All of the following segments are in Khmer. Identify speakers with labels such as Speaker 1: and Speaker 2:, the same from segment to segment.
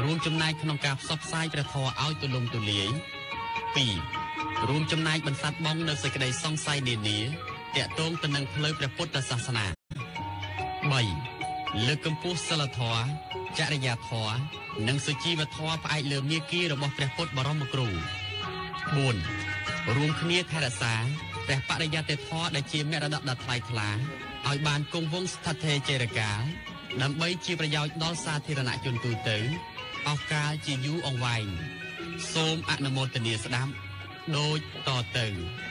Speaker 1: រួមចំណែកក្នុងការផ្សព្វផ្សាយព្រះធម៌ឲ្យទូលំទូលាយ 2. រួមចំណែកបន្សាត់បងនៅសេចក្តីសង្ស័យនានាទាក់ទងទៅនឹងផ្លូវព្រះពុទ្ធសាសនា 3. លើកកម្ពស់សិលធម៌ចរិយាធម៌និងសុជីវធម៌ផ្អែកលើមាគ៌ារបស់ព្រះពុទ្ធបរមគ្រូ 4. រួមគ្នាថែរក្សាព្រះបរិយត្តិធម៌ដែលជាមរតកដ៏ថ្លៃថ្លាឲ្យបានគង់វង្សស្ថិតថេរចីរកាលដើម្បីជាប្រយោជន៍ដល់សាធារណជនទូទៅអស់កលជាយូរអង្វែងសូមអនុមោទនាស្ដាប់ដូចតទៅ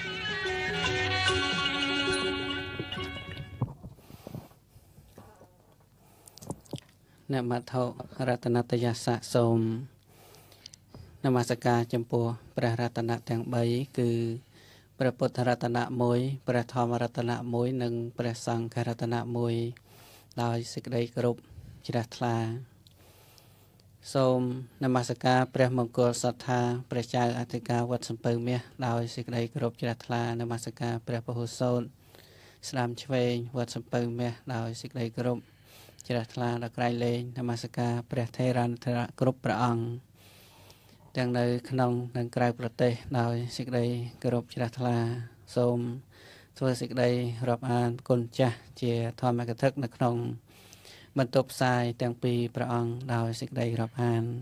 Speaker 1: នមថោរតនតយសៈសូមនមស្ការចំពោះព្រះរតនៈទាំង3គឺព្រះពុទ្ធរតនៈ1ព្រះធម្មរតនៈ1និងព្រះសង្ឃរតនៈ1ដោយសេចក្តីគោរពជ្រះថ្លាសូមនមស្ការព្រះមង្គលសត្ថាព្រះចៅអធិការវត្តសំពៅមាសដោយសេចក្តីគោរពជ្រះថ្លានមស្ការព្រះពហុសូតស្ដាំឆ្វេងវត្តសំពៅមាសដោយសេចក្តីគោរពជ្រះថ្លាដល់ក្រៃលែងនមស្ការព្រះថេរានុថេរៈគ្រប់ព្រះអង្គទាំងនៅក្នុងនិងក្រៅប្រទេសដោយសេចក្តីគោរពជ្រះថ្លាសូមធ្វើសេចក្តីរាប់អានគុណចាស់ជាធម្មកថានៅក្នុងបន្ទប់ផ្សាយទាំងពីរព្រះអង្គដោយសេចក្តីរាប់អាន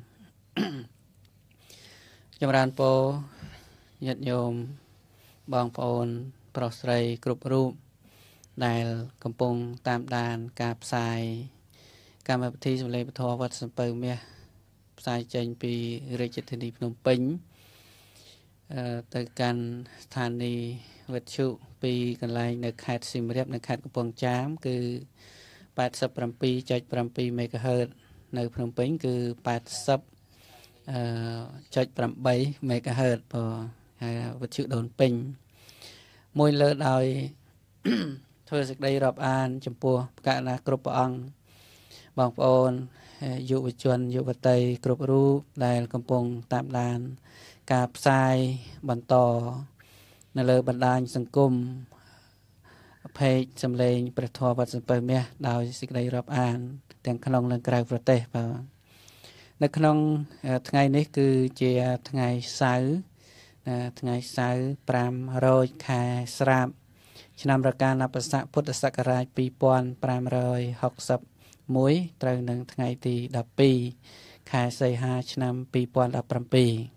Speaker 1: ចម្រើនពរញាតិញោមបងប្អូនប្រុសស្រីគ្រប់រូបដែលកំពុងតាមដានការផ្សាយកម្មវិធីសម្លេងពធវត្តសំពៅមាសផ្សាយចេញពីរាជធានីភ្នំពេញទៅកាន់ស្ថានីយ៍វិទ្យុពីកន្លែងនៅខេត្តសៀមរាបនិងខេត្តកំពង់ចាមគឺ 87.7 MHz នៅភ្នំពេញគឺ 80.8 MHz ហើយវិទ្យុដូនពេញមួយលើដោយធ្វើសេចក្តីរាប់អានចំពោះកណ្ណាគ្រប់ព្រះអង្គបងប្អូនយុវជនយុវតីគ្រប់រូបដែលកំពុងតាមដានការផ្សាយបន្តនៅលើបណ្ដាញសង្គមpage សំឡេងព្រះធម៌វត្តសំពៅមាសដោយសេចក្តីរាប់អានទាំងក្នុងនិងក្រៅប្រទេសបាទនៅក្នុងថ្ងៃនេះគឺជាថ្ងៃសៅរ៍500ខែស្រាបឆ្នាំរកាលបស័កពុទ្ធសករាជ2561ត្រូវនឹងថ្ងៃទី12ខែសីហាឆ្នាំ2017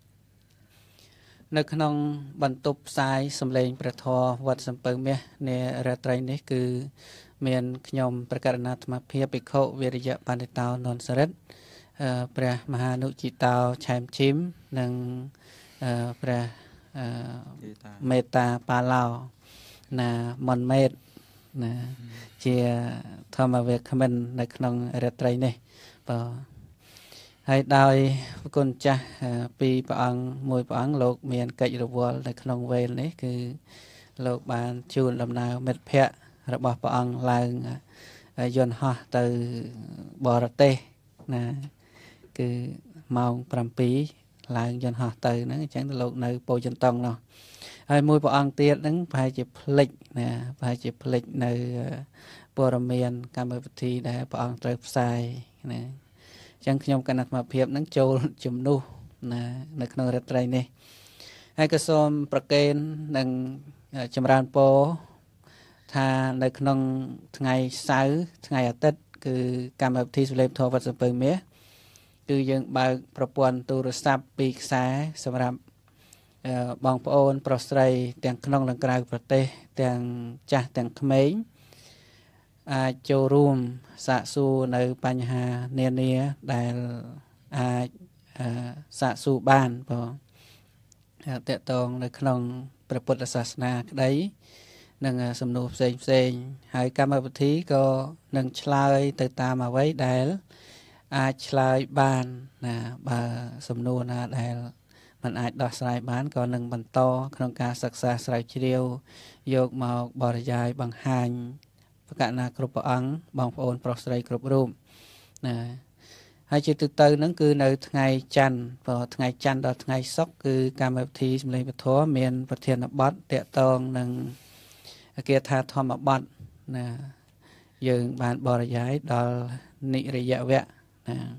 Speaker 1: នៅក្នុងបន្ទប់ផ្សាយសម្លេងព្រះធម៌វត្តសំពៅមាសនារាត្រីនេះគឺមានខ្ញុំព្រះករុណាអាត្មាភាពភិក្ខុវិរិយបណ្ឌិតោននសរិទ្ធព្រះមហានុជិតោឆែមឈីមនិងព្រះមេត្តាបាឡោណាមុនមេតណាជាធម្មវេក្មិននៅក្នុងរាត្រីនេះបាទហើយដោយគុណចាស់ពីព្រះអង្គមួយព្រះអង្គលោកមានកិច្ចរវល់នៅក្នុងវេលនេះគឺលោកបានជួលដំណើរមិត្តភ័ក្តិរបស់ព្រះអង្គឡើងយន្តហោះទៅបរទេសណាគឺម៉ោង7ឡើងយន្តហោះទៅហ្នឹងអញ្ចឹងលោកនៅពោធិ៍ចន្ទង់នោះហើយមួយព្រះអង្គទៀតហ្នឹងប្រហែលជាភ្លេចណាប្រហែលជាភ្លេចនៅព័ត៌មានកម្មវិធីដែលព្រះអង្គត្រូវផ្សាយណាអញ្ចឹងខ្ញុំគណៈអាត្មាភាពនឹងចូលជំនួសណានៅក្នុងរាត្រីនេះហើយក៏សូមប្រគេននិងចម្រើនពរថានៅក្នុងថ្ងៃសៅរ៍ថ្ងៃអាទិត្យគឺកម្មវិធីសម្លេងធម៌វត្តសំពៅមាសគឺយើងបើកប្រព័ន្ធទូរស័ព្ទពីរខ្សែសម្រាប់បងប្អូនប្រុសស្រីទាំងក្នុងនិងក្រៅប្រទេសទាំងចាស់ទាំងក្មេងអាចចូលរួមសាកសួរនៅបញ្ហានានាដែលអាចសាកសួរបានបងតកតងនៅក្នុងព្រះពុទ្ធសាសនាក្តីនិងសំណួរផ្សេងហើយកម្មវិធីក៏នឹងឆ្លើយទៅតាមអ្វីដែលអាចឆ្លើយបានណាបើសំណួរណាដែលมันអាចដោះស្រាយបានក៏នឹងបន្តក្នុងការសិក្សាស្រាវជ្រាវយកមកបរិយាយបង្ហាញប្រកាសណាគ្រប់ព្រះអង្គបងប្អូនប្រុសស្រីគ្រប់រូបណាហើយជាទូទៅហ្នឹងគឺនៅថ្ងៃច័ន្ទថ្ងៃច័ន្ទដល់ថ្ងៃសុក្រគឺកម្មវិធីសម្លេងពធមានប្រធានបទតាក់ទងនឹងគាថាធម្មបទណាយើងបានបរិយាយដល់និរយវៈណា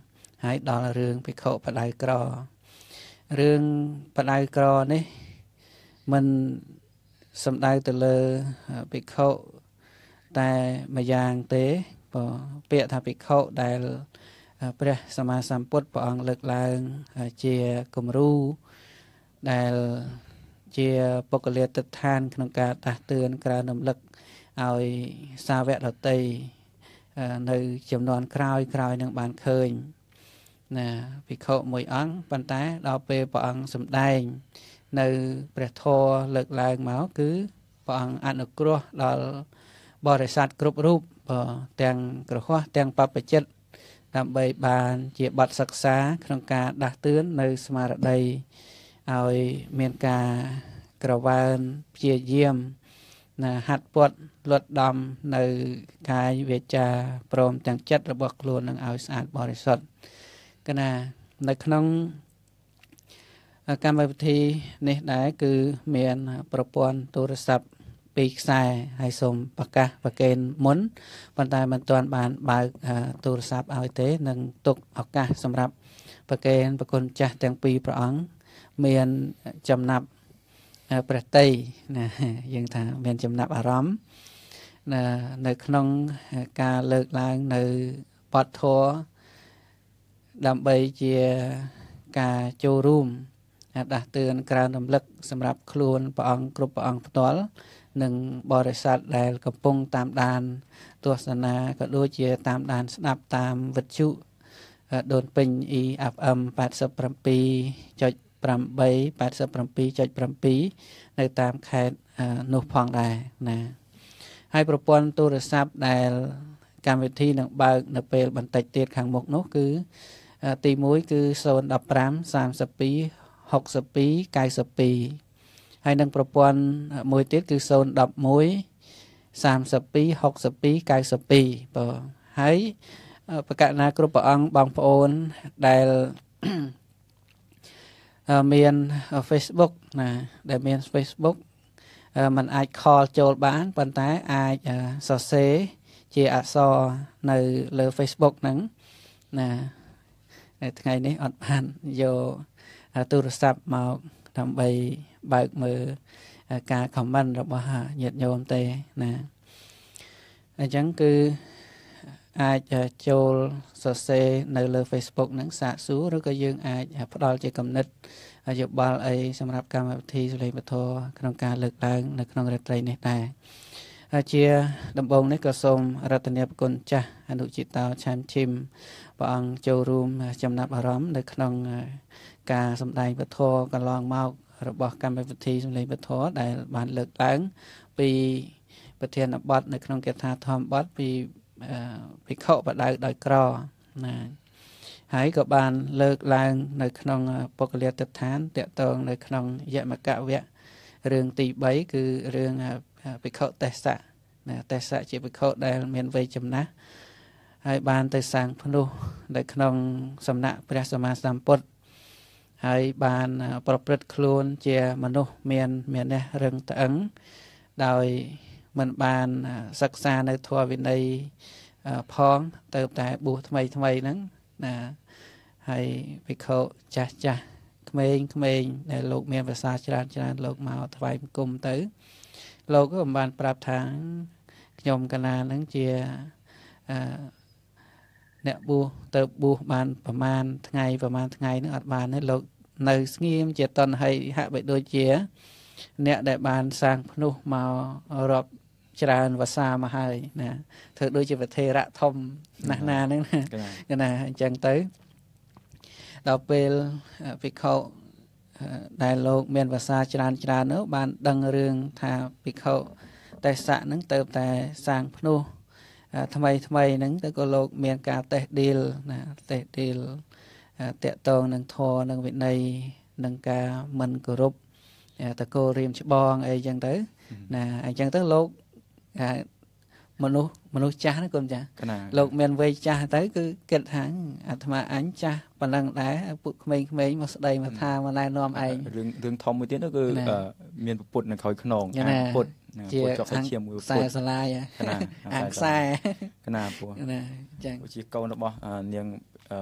Speaker 1: ហើយដល់រឿងភិក្ខុបដៅក្ររឿងបដៅក្រនេះមិនសំដៅទៅលើភិក្ខុតែម្យ៉ាងទេពាក្យថាភិក្ខុដែលព្រះសម្មាសម្ពុទ្ធព្រះអង្គលើកឡើងជាគំរូដែលជាពុគលាទិដ្ឋានក្នុងការដាស់តឿនក្រើនរំលឹកឲ្យសាវកដទៃនៅចំនួនក្រោយនឹងបានឃើញណាភិក្ខុមួយអង្គប៉ុន្តែដល់ពេលព្រះអង្គសម្ដែងនៅព្រះធម៌លើកឡើងមកគឺព្រះអង្គអនុគ្រោះដល់បរិស័ទគ្រប់រូបទាំងក្រហមទាំងបព្វជិតដើម្បីបានជាបទសិក្សាក្នុងការដាស់តឿននៅស្មារតីឲ្យមានការក្រវ៉ានព្យាយាមណាហាត់ពត់លត់ដំនៅកាយវាចាព្រមទាំងចិត្តរបស់ខ្លួននឹងឲ្យស្អាតបរិសុទ្ធគណៈនៅក្នុងកម្មវិធីនេះដែរគឺមានប្រព័ន្ធទូរស័ព្ទ2ខ្សែហើយសូមប្រកាសប្រកេនមុនប៉ុន្តែមិនទាន់បានបើកទូរស័ព្ទឲ្យទេនឹងទុកឱកាសសម្រាប់ប្រកេនប្រគុណចាស់ទាំងពីរព្រះអង្គមានចំណាប់ព្រះតីណាយើងថាមានចំណាប់អារម្មណ៍នៅក្នុងការលើកឡើងនៅបទធម៌ដើម្បីជាការចូលរួមដាស់តឿនក្រើនរំលឹកសម្រាប់ខ្លួនព្រះអង្គគ្រប់ព្រះអង្គផ្ទាល់និងបរិស័ទដែលកំពុងតាមដានទស្សនាក៏ដូចជាតាមដានស្ដាប់តាមវិទ្យុដូនពេញ EFM 87.8 87.7 នៅតាមខេត្តនោះផងដែរណាហើយប្រព័ន្ធទូរស័ព្ទដែលកម្មវិធីនឹងបើកនៅពេលបន្តិចទៀតខាងមុខនោះគឺទី1គឺ015 32 62 92ហើយនឹងប្រព័ន្ធមួយទៀតគឺ011 32 62 92បាទហើយប្រកាសណាគ្រប់ព្រះអង្គបងប្អូនដែលមាន Facebook ណាដែលមាន Facebook มันអាចខលចូលបានប៉ុន្តែអាចសរសេរជាអក្សរនៅលើ Facebook ហ្នឹងណាថ្ងៃនេះអត់បានយកទូរស័ព្ទមកដើម្បីបើកមើលការ comment របស់ញាតិញោមទេណាអញ្ចឹងគឺអាចចូលសរសេរនៅលើ Facebook ហ្នឹងសាកសួរឬក៏យើងអាចផ្ដល់ជាគំនិតយោបល់អីសម្រាប់កម្មវិធីសុលេងពធក្នុងការលើកឡើងនៅក្នុងរាត្រីនេះដែរជាដំបូងនេះក៏សូមរតនាបគុណចាស់អនុជាតោឆាមឈឹមព្រះអង្គចូលរួមចំណាប់អារម្មណ៍នៅក្នុងការសម្ដែងពធកន្លងមករបស់កម្មវិធីសុលេងពធដែលបានលើកឡើងពីប្រធានបទនៅក្នុងគាថាធម្មបទពីភិក្ខុបដៅដោយក្រណាហើយក៏បានលើកឡើងនៅក្នុងពុគលាទិដ្ឋានតកតងនៅក្នុងយមកវៈរឿងទី3គឺរឿងភិក្ខុទេសៈណាទេសៈជាភិក្ខុដែលមានវ័យចំណាស់ហើយបានទៅសាងភ្នោះនៅក្នុងសំណាក់ព្រះសម្មាសម្ពុទ្ធហើយបានប្រព្រឹត្តខ្លួនជាមនុស្សមាននេះរឹងត្អឹងដោយមិនបានសិក្សានៅធម៌វិន័យផងទៅតែបួសថ្មីហ្នឹងណាហើយភិក្ខុចាស់ក្មេងដែលលោកមានភាសាច្រើនលោកមកថ្វាយបង្គំទៅលោកក៏បានប្រាប់ថាខ្ញុំកណាហ្នឹងជាអ្នកបួសទៅបួសបានប្រហែលថ្ងៃហ្នឹងអត់បានទេលោកនៅស្ងៀមជាតនហើយហាក់បីដូចជាអ្នកដែលបានសាងភ្នោះមករាប់ច្រើនភាសាមកហើយណាធ្វើដូចជាប្រធេរៈធំណាស់ណាហ្នឹងណាអញ្ចឹងទៅដល់ពេលភិក្ខុដែលលោកមានភាសាច្រើននោះបានដឹងរឿងថាភិក្ខុទេសៈហ្នឹងទៅតែសាងភ្នោះថ្មីហ្នឹងទៅក៏លោកមានការតេះឌីលណាតេះឌីលតកតងនឹងធម៌នឹងវិន័យនឹងការមិនគោរពតកូលរៀមច្បងអីចឹងទៅណាអញ្ចឹងទៅលោកមនុស្សចាស់ហ្នឹងគុំចាលោកមានវ័យចាស់ទៅគឺគិតថាអាត្មាអញចាស់ប៉ុណ្ណឹងដែរពួកក្មេងៗមកស្ដីមកថាមកណែនាំឯង
Speaker 2: រឿងធំមួយទៀតនោះគឺមានពុទ្ធនៅក្រោយខ្នងពុទ្ធចុះឈាមមួយពុទ្ធ
Speaker 1: ខ្សែសាឡាយអាខ្សែ
Speaker 2: កណាពោះ
Speaker 1: ណាអញ្ចឹង
Speaker 2: ជាកូនរបស់នាង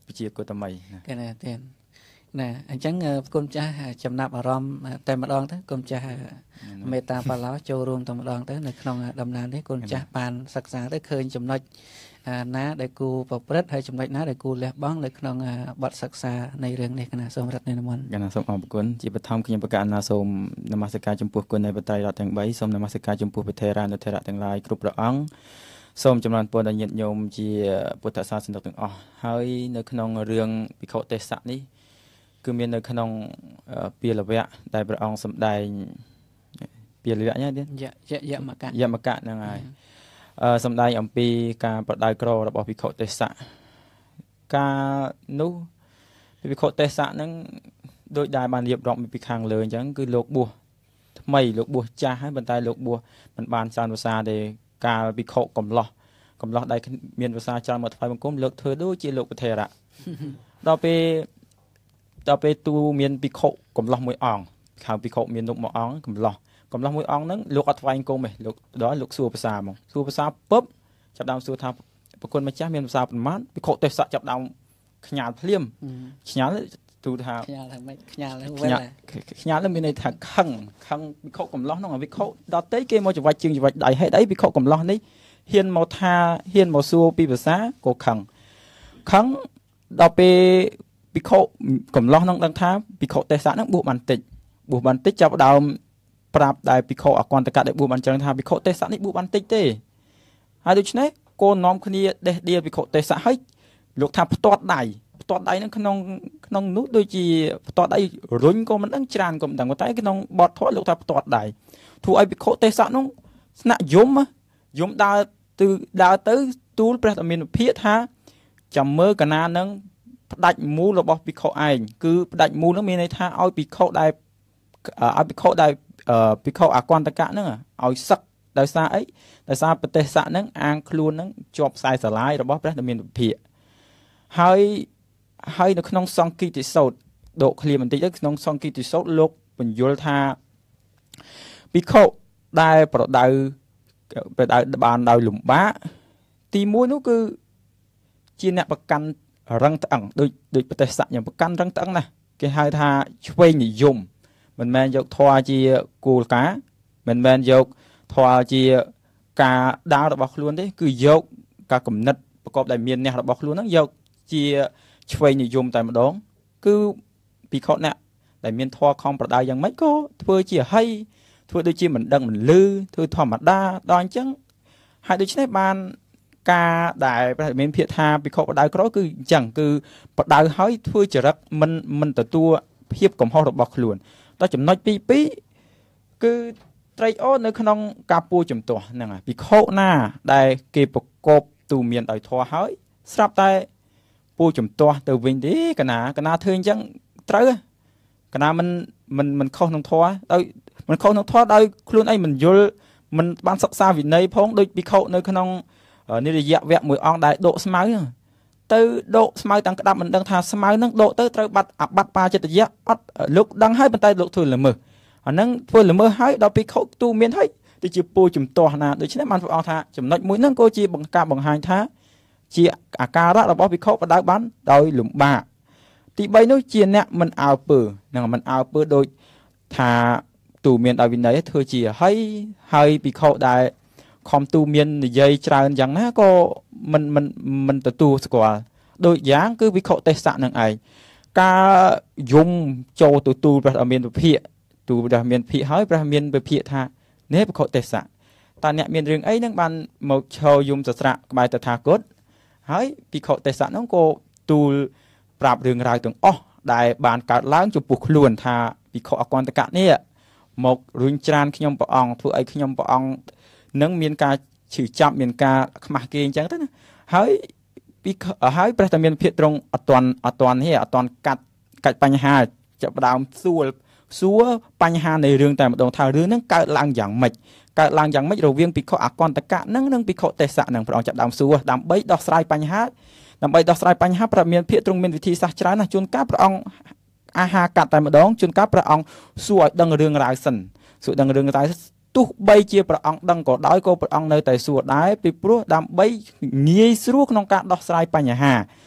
Speaker 2: ជាកុតមី
Speaker 1: គេណាទេណាអញ្ចឹងគុំចាស់ចំណាប់អារម្មណ៍តែម្ដងទៅគុំចាស់មេត្តាបាឡោចូលរួមតែម្ដងទៅនៅក្នុងដំណើរនេះគុំចាស់បានសិក្សាទៅឃើញចំណុចណាដែលគូប្រព្រឹត្តហើយចំណុចណាដែលគូលះបង់នៅក្នុងបទសិក្សានៃរឿងនេះកណាសូមរដ្ឋនិមន្ត
Speaker 2: កណាសូមអរគុណជាបឋមខ្ញុំប្រកាសណាសូមនមស្ការចំពោះគុណនៃបត្រៃរតទាំង3សូមនមស្ការចំពោះព្រះថេរានុថេរៈទាំងឡាយគ្រប់ព្រះអង្គសូមចម្រើនពរដល់ញាតិញោមជាពុទ្ធសាសនិកទាំងអស់ហើយនៅក្នុងរឿងភិក្ខុទេសៈនេះគឺមាននៅក្នុងពាលវៈដែលព្រះអង្គសម្ដែងពាលវៈញ៉ាទេ
Speaker 1: យមកៈ
Speaker 2: ហ្នឹងហើយសម្ដែងអំពីការប្រដៅក្ររបស់ភិក្ខុទេសៈការនោះភិក្ខុទេសៈហ្នឹងដោយដែលបានរៀបរាប់ពីខាងលើអញ្ចឹងគឺលោកបួសថ្មីលោកបួសចាស់ហើយប៉ុន្តែលោកបួសមិនបានច្រើនភាសាទេកាលភិក្ខុកំឡោះដែលមានភាសាច្រើនមកថ្វាយបង្គំលោកធ្វើដូចជាលោកពធរៈដល់ពេលទូមានភិក្ខុកំឡោះមួយអង្គហៅភិក្ខុមាននុកមួយអង្គកំឡោះមួយអង្គហ្នឹងលោកអត់ថ្វាយបង្គំទេលោកសួរភាសាហ្មងសួរភាសាពឹបចាប់ដើមសួរថាប្រគុណម្ចាស់មានភាសាប៉ុន្មានភិក្ខុទេសៈចាប់ដើមខ្ញាល់ភ្លាមខ្ញាល់ទូថា
Speaker 1: ខ្ញាល់ហ្នឹងមិនខ្ញាល់ហ្នឹង
Speaker 2: មានន័យថាខឹងភិក្ខុកំឡោះហ្នឹងភិក្ខុដតេគេមកច្រវាច់ជើងច្រវាច់ដៃហេតុអីភិក្ខុកំឡោះនេះហ៊ានមកសួរពីភាសាក៏ខឹងដល់ពេលភិក្ខុកំឡោះហ្នឹងដឹងថាភិក្ខុទេសៈហ្នឹងបួសបានតិចចាប់ដើមប្រាប់ដែលភិក្ខុអកន្តកៈដែលបួសបានច្រើនថាភិក្ខុទេសៈនេះបួសបានតិចទេហើយដូច្នេះកូននាំគ្នាដេះដៀលភិក្ខុទេសៈហើយលោកថាផ្ទាត់ដៃហ្នឹងក្នុងនោះដូចជាផ្ទាត់ដៃរុញក៏មិនដឹងច្រើនក៏មិនដឹងតែក្នុងបទធម៌លោកថាផ្ទាត់ដៃធ្វើឲ្យភិក្ខុទេសៈនោះស្នាក់យំដើរទៅទូលព្រះតមានវិភាកថាចាំមើលកណានឹងផ្ដាច់មូលរបស់ភិក្ខុឯងគឺផ្ដាច់មូលនោះមានន័យថាឲ្យភិក្ខុដែលភិក្ខុអកន្តកៈហ្នឹងឲ្យសឹកដោយសារអីដោយសារប្រទេសៈហ្នឹងអាងខ្លួនហ្នឹងជាប់ខ្សែស្រឡាយរបស់ព្រះតមានវិភាកហើយនៅក្នុងសង្កីតិសោតដកឃ្លាបន្តិចទៅក្នុងសង្កីតិសោតលោកបញ្យល់ថាភិក្ខុដែលប្រដៅបានដោយលំបាកទី1នោះគឺជាអ្នកប្រកាន់រឹងត្អឹងដូចប្រទេសៈយ៉ាងប្រកាន់រឹងត្អឹងណាគេហៅថាឆ្វេងនិយមមិនមែនយកធម៌ជាគោលការណ៍មិនមែនយកធម៌ជាការដើររបស់ខ្លួនទេគឺយកការគំនិតប្រកបដោយមានអ្នករបស់ខ្លួនហ្នឹងយកជាឆ្វេងនិយមតែម្ដងគឺភិក្ខុអ្នកដែលមានធម៌ខំប្រដៅយ៉ាងម៉េចក៏ធ្វើជាហីធ្វើដូចជាមិនដឹងមិនលឺធ្វើធម្មតាដល់អញ្ចឹងហើយដូច្នេះបានការដែលព្រះមានភាកថាភិក្ខុបដៅក្រគឺអញ្ចឹងគឺបដៅហើយធ្វើចរិតមិនទទួលភាពកំហុសរបស់ខ្លួនដល់ចំណុចទី2គឺត្រេកអរនៅក្នុងការពួរជំទាស់ហ្នឹងហើយភិក្ខុណាដែលគេប្រកបទូមានដោយធម៌ហើយស្រាប់តែពួរជំទាស់ទៅវិញទេកណាធ្វើអញ្ចឹងត្រូវកណាមិនខុសក្នុងធម៌ដោយមិនខុសក្នុងធម៌ដោយខ្លួនឯងមិនយល់មិនបានសិក្សាវិន័យផងដូចភិក្ខុនៅក្នុងនិរយៈវគ្គមួយអង្គដែលដកស្មៅទៅដកស្មៅតាំងក្តាប់មិនដឹងថាស្មៅនឹងដកទៅត្រូវបាត់អាបត្តិបាចិត្តយៈអត់លោកដឹងហើយប៉ុន្តែលោកធ្វើល្មើសអាហ្នឹងធ្វើល្មើសហើយដល់ភិក្ខុទូមានហើយទៅជាពូជំទាស់ណាដូច្នេះបានព្រះអង្គថាចំណុចមួយហ្នឹងក៏ជាការបង្ហាញថាជាអាការៈរបស់ភិក្ខុបដៅបានដោយលំបាកទី3នោះជាអ្នកមិនអើពើនឹងមិនអើពើដូចថាទូមានដោយវិន័យធ្វើជាហើយភិក្ខុដែលខំទូមាននិយាយច្រើនយ៉ាងណាក៏មិនទទួលស្គាល់ដូចយ៉ាងគឺភិក្ខុទេសៈនឹងឯងការយំចូលទៅទូលព្រះអមានវិភាកទូលព្រះមានភិក្ខហើយព្រះមានវិភាកថានេះភិក្ខុទេសៈតើអ្នកមានរឿងអីនឹងបានមកឈរយំសស្រាក់ក្បែរតថាគតហើយភិក្ខុទេសៈនោះក៏ទូលប្រាប់រឿងរ៉ាវទាំងអស់ដែលបានកើតឡើងចំពោះខ្លួនថាភិក្ខុអកន្តកៈនេះមករុញច្រានខ្ញុំព្រះអង្គធ្វើឲ្យខ្ញុំព្រះអង្គនឹងមានការឈឺចាប់មានការខ្មាស់គេអញ្ចឹងទៅណាហើយព្រះតាមានភាពត្រង់អត់ទាន់កាច់បញ្ហាចាប់ផ្ដើមសួរបញ្ហានៃរឿងតែម្ដងថារឿងហ្នឹងកើតឡើងយ៉ាងម៉េចរវាងភិក្ខុអកន្តកៈនឹងភិក្ខុទេសៈនឹងព្រះអង្គចាប់ដើមសួរដើម្បីដោះស្រាយបញ្ហាព្រះមានភាពត្រង់មានវិធីសាស្ត្រច្រើនណាស់ជួនកាលព្រះអង្គអាហារកាត់តែម្ដងជួនកាលព្រះអង្គសួរឲ្យដឹងរឿងរ៉ាវសិនទោះបីជាព្រះអង្គដឹងក៏ដោយក៏ព្រះអង្គនៅតែសួរដែរពីព្រោះដើម្បីងាយស្រួលក្នុងការដោះស្រាយបញ្ហាហ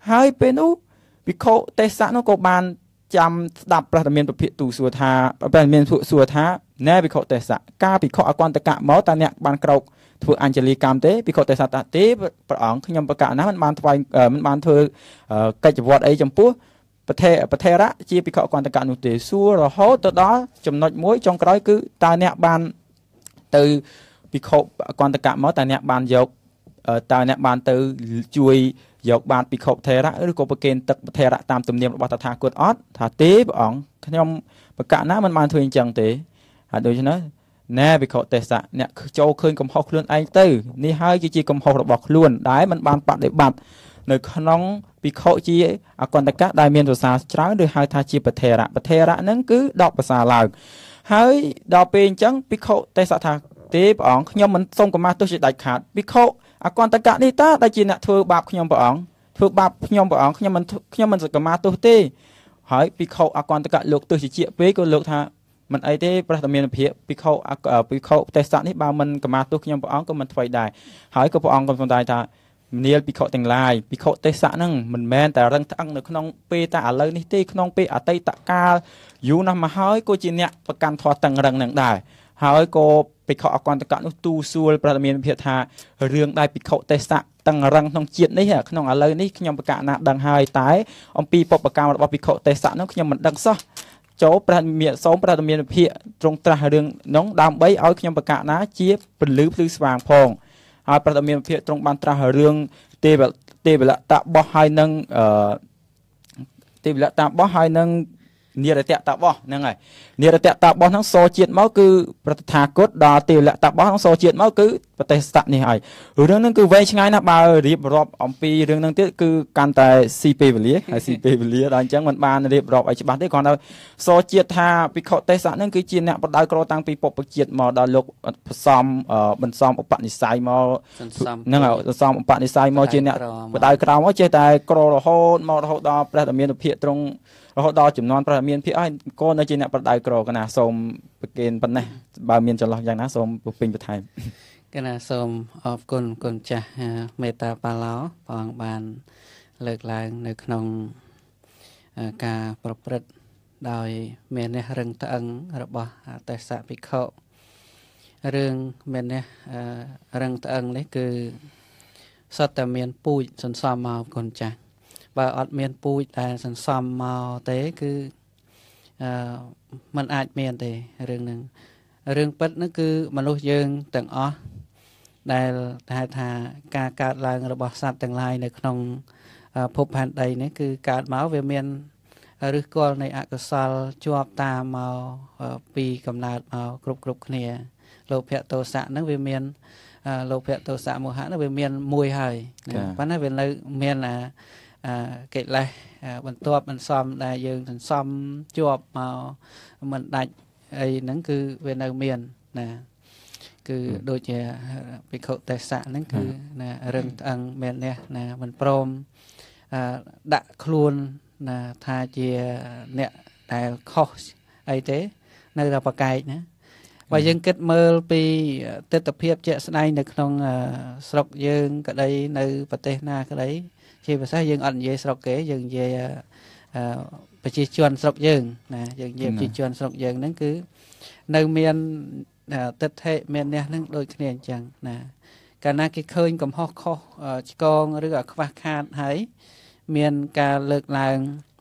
Speaker 2: ហើយពេលនោះភិក្ខុទេសៈនោះក៏បានចាំស្ដាប់ព្រះតមានប្រភិទូសួរថាព្រះតមានសួរថាណែភិក្ខុទេសៈការភិក្ខុអកន្តកៈមកតើអ្នកបានក្រោកធ្វើអញ្ជលីកម្មទេភិក្ខុទេសៈថាទេព្រះអង្គខ្ញុំប្រកាសណាមិនបានធ្វើកិច្ចវត្តអីចំពោះប្រធេរៈជាភិក្ខុអកន្តកៈនោះទេសួររហូតទៅដល់ចំណុចមួយចុងក្រោយគឺតើអ្នកបានទៅភិក្ខុអកន្តកៈមកតើអ្នកបានយកតើអ្នកបានទៅជួយយកបានភិក្ខុថេរៈឬក៏ប្រគេនទឹកថេរៈតាមទំនៀមរបស់តថាគតអត់ថាទេព្រះអង្គខ្ញុំប្រកាសណាមិនបានធ្វើអញ្ចឹងទេហើយដូច្នេះណែភិក្ខុទេសៈអ្នកចូលឃើញកំហុសខ្លួនឯងទៅនេះហើយជាកំហុសរបស់ខ្លួនដែលមិនបានបដិបត្តិនៅក្នុងភិក្ខុជាអកន្តកៈដែលមានភាសាច្រើនឬហៅថាជាប្រធេរៈហ្នឹងគឺ10ភាសាឡើងហើយដល់ពេលអញ្ចឹងភិក្ខុទេសៈថាទេព្រះអង្គខ្ញុំមិនសូមកម្មាទោសជាដាច់ខាតភិក្ខុអកន្តកៈនេះតើដែលជាអ្នកធ្វើបាបខ្ញុំព្រះអង្គធ្វើបាបខ្ញុំព្រះអង្គខ្ញុំមិនកម្មាទោសទេហើយភិក្ខុអកន្តកៈលោកទោសជាពេកក៏លោកថាមិនអីទេព្រះតមានភិក្ខុទេសៈនេះបើមិនកម្មាទោសខ្ញុំព្រះអង្គក៏មិនធ្វើដែរហើយក៏ព្រះអង្គក៏សម្ដែងថានាលភិក្ខុទាំងឡាយភិក្ខុទេសៈហ្នឹងមិនមែនតែរឹងត្អឹងនៅក្នុងពេលតែឥឡូវនេះទេក្នុងពេលអតីតកាលយូរណាស់មកហើយក៏ជាអ្នកប្រកាន់ធម៌តឹងរឹងនឹងដែរហើយក៏ភិក្ខុអកន្តកៈនោះទូសួរព្រះតមានភិក្ខុថារឿងដែលភិក្ខុទេសៈតឹងរឹងក្នុងជាតិនេះក្នុងឥឡូវនេះខ្ញុំប្រកាសណាដឹងហើយតែអំពីបុព្វកម្មរបស់ភិក្ខុទេសៈនោះខ្ញុំមិនដឹងសោះចូលព្រះសូមព្រះតមានភិក្ខុទ្រង់ត្រាស់រឿងនោះដើម្បីឲ្យខ្ញុំប្រកាសណាជាពលឺភ្លឺស្វាងផងហើយព្រះតមានភិក្ខុទ្រង់បានត្រាស់រឿងទេវលតបោះហើយនឹងទេវលតបោះហើយនឹងនិរតតបោះហ្នឹងហើយនិរតតបោះហ្នឹងសជាតិមកគឺប្រតិថាគតដល់ទេវលតបោះហ្នឹងសជាតិមកគឺប្រទេសតនេះហើយរឿងហ្នឹងគឺវែងឆ្ងាយណាស់បើរៀបរាប់អំពីរឿងហ្នឹងទៀតគឺកាន់តែស៊ីពេលវេលាហើយស៊ីពេលវេលាដល់អញ្ចឹងមិនបានរៀបរាប់ឲ្យច្បាស់ទេគ្រាន់តែសជាតិថាភិក្ខុទេសៈហ្នឹងគឺជាអ្នកបដៅក្រតាំងពីពុព្វជាតិមកដល់លោកបន្សំឧបនិស្ស័យមកហ្នឹងហើយបន្សំឧបនិស្ស័យមកជាអ្នកបដៅក្រមកចេះតែក្ររហូតដល់ព្រះតមានភិក្ខុទ្រង់រហូតដល់ចំនួនព្រះមានភិក្ខុហើយក៏នៅជាអ្នកប្រដៅក្រកណាសូមប្រគេនប៉ុណ្ណេះបើមានចន្លោះយ៉ាងណាសូមពុះពេញបន្ថែមកណាសូមអរគុណគុណចាស់មេត្តាបាឡោព្រះអង្គបានលើកឡើងនៅក្នុងការប្រព្រឹត្តដោយមាននេះរឹងត្អឹងរបស់ទេសៈភិក្ខុរឿងមាននេះរឹងត្អឹងនេះគឺសត្វតែមានពូជសន្សំមកគុណចាស់បើអត់មានពូជដែលសន្សំមកទេគឺมันអាចមានទេរឿងហ្នឹងរឿងពិតហ្នឹងគឺមនុស្សយើងទាំងអស់ដែលថាការកើតឡើងរបស់សត្វទាំងឡាយនៅក្នុងភពផែនដីនេះគឺកើតមកវាមានឫសគល់នៃអកុសលជាប់តាមមកពីកំណើតមកគ្រប់គ្នាលោភៈទោសៈហ្នឹងវាមានលោភៈទោសៈមោហៈហ្នឹងវាមានមួយហើយប៉ុន្តែវានៅមានកិលេសបន្ទាប់បន្សំដែលយើងសន្សំជាប់មកមិនដាច់អីហ្នឹងគឺវានៅមានណាគឺដូចជាភិក្ខុទេសៈហ្នឹងគឺណារឹងត្អឹងមែននេះណាមិនព្រមដាក់ខ្លួនណាថាជាអ្នកដែលខុសអីទេនៅតែប្រកែកណាបើយើងគិតមើលពីទស្សនវិជ្ជាជាក់ស្ដែងនៅក្នុងស្រុកយើងក្តីនៅប្រទេសណាក្តីជាភាសាយើងអត់និយាយស្រុកគេយើងនិយាយប្រជាជនស្រុកយើងណាយើងនិយាយប្រជាជនស្រុកយើងហ្នឹងគឺនៅមានទិដ្ឋិមានអ្នកហ្នឹងដូចគ្នាអញ្ចឹងណាកាលណាគេឃើញកំហុសខុសឆ្គងឬខ្វះខាតហើយមានការលើកឡើង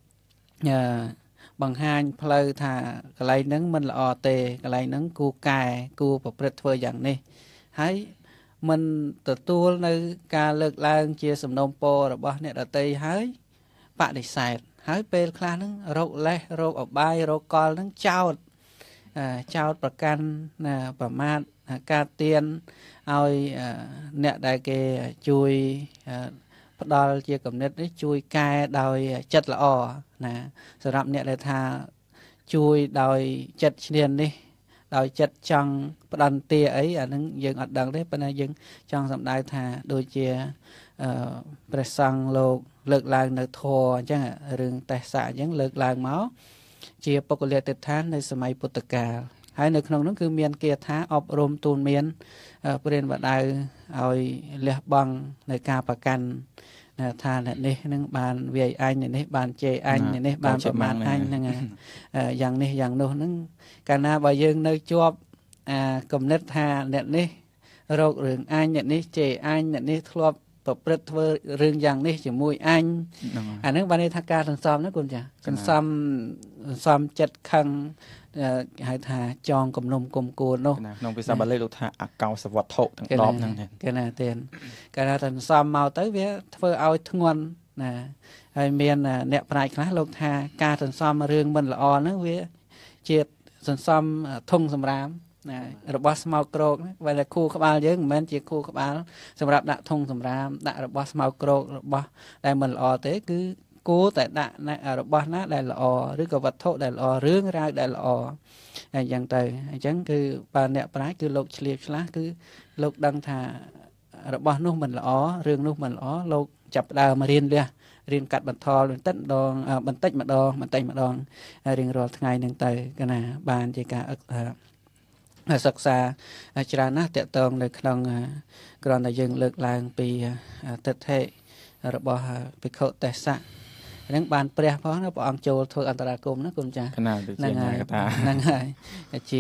Speaker 2: បង្ហាញផ្លូវថាកន្លែងហ្នឹងមិនល្អទេកន្លែងហ្នឹងគួរកែគួរប្រព្រឹត្តធ្វើយ៉ាងនេះហើយមិនទទួលនៅការលើកឡើងជាសំណូមពររបស់អ្នកដទៃហើយបដិសេធហើយពេលខ្លះហ្នឹងរោគលេសរោគអបាយរោគកលហ្នឹងចោតប្រកាន់ប្រមាថការទៀនឲ្យអ្នកដែលគេជួយផ្ដល់ជាគំនិតនេះជួយកែដោយចិត្តល្អណាសម្រាប់អ្នកដែលថាជួយដោយចិត្តឈ្នាននេះដោយចិត្តចង់ផ្ដន្ទាអីអានឹងយើងអត់ដឹងទេប៉ុន្តែយើងចង់សម្ដៅថាដូចជាព្រះសង្ឃលោកលើកឡើងនៅធម៌អញ្ចឹងរឿងទេសៈអញ្ចឹងលើកឡើងមកជាបុគ្គលិកទិដ្ឋាននៅសម័យពុទ្ធកាលហើយនៅក្នុងនោះគឺមានគាថាអប់រំទូនមានព្រានបដៅឲ្យលះបង់នៅការប្រកាន់
Speaker 1: ថាអ្នកនេះនឹងបានវាយអញអ្នកនេះបានជេរអញអ្នកនេះបានប្រមាថអញហ្នឹងយ៉ាងនេះយ៉ាងនោះហ្នឹងកាលណាបើយើងនៅជាប់គំនិតថាអ្នកនេះរោគរឿងអញអ្នកនេះជេរអញអ្នកនេះធ្លាប់ប្រព្រឹត្តធ្វើរឿងយ៉ាងនេះជាមួយអញអាហ្នឹងបានន័យថាការសន្សំណាកូនចាសន្សំចិត្តខឹងហៅថាចងគំនុំគុំគួននោះ
Speaker 2: ក្នុងភាសាបាលីលោកថាអកោសវត្ថុទាំង10ហ្នឹង
Speaker 1: គេណាទេកាលណាសន្សំមកទៅវាធ្វើឲ្យធ្ងន់ណាហើយមានអ្នកប្រាជ្ញខ្លះលោកថាការសន្សំរឿងមិនល្អហ្នឹងវាជាសន្សំធុងសម្រាមណារបស់ស្មោកគ្រោកបើតែខួរក្បាលយើងមិនមែនជាខួរក្បាលសម្រាប់ដាក់ធុងសម្រាមដាក់របស់ស្មោកគ្រោករបស់ដែលមិនល្អទេគឺគួរតែដាក់របស់ណាដែលល្អឬក៏វត្ថុដែលល្អរឿងរ៉ាវដែលល្អអញ្ចឹងទៅអញ្ចឹងគឺបើអ្នកប្រាជ្ញគឺលោកឆ្លៀតឆ្លាស់គឺលោកដឹងថារបស់នោះមិនល្អរឿងនោះមិនល្អលោកចាប់ផ្ដើមរៀនកាត់បន្ថយបន្តិចម្ដងរៀងរាល់ថ្ងៃហ្នឹងទៅកណាបានជាការសិក្សាច្រើនណាស់តកតងនៅក្នុងគ្រាន់តែយើងលើកឡើងពីទិដ្ឋិរបស់ភិក្ខុទេសៈហ្នឹងបានព្រះផងណាព្រះអង្គចូលធ្វើអន្តរាគមណាគុណចាស់ហ្នឹងហើយជា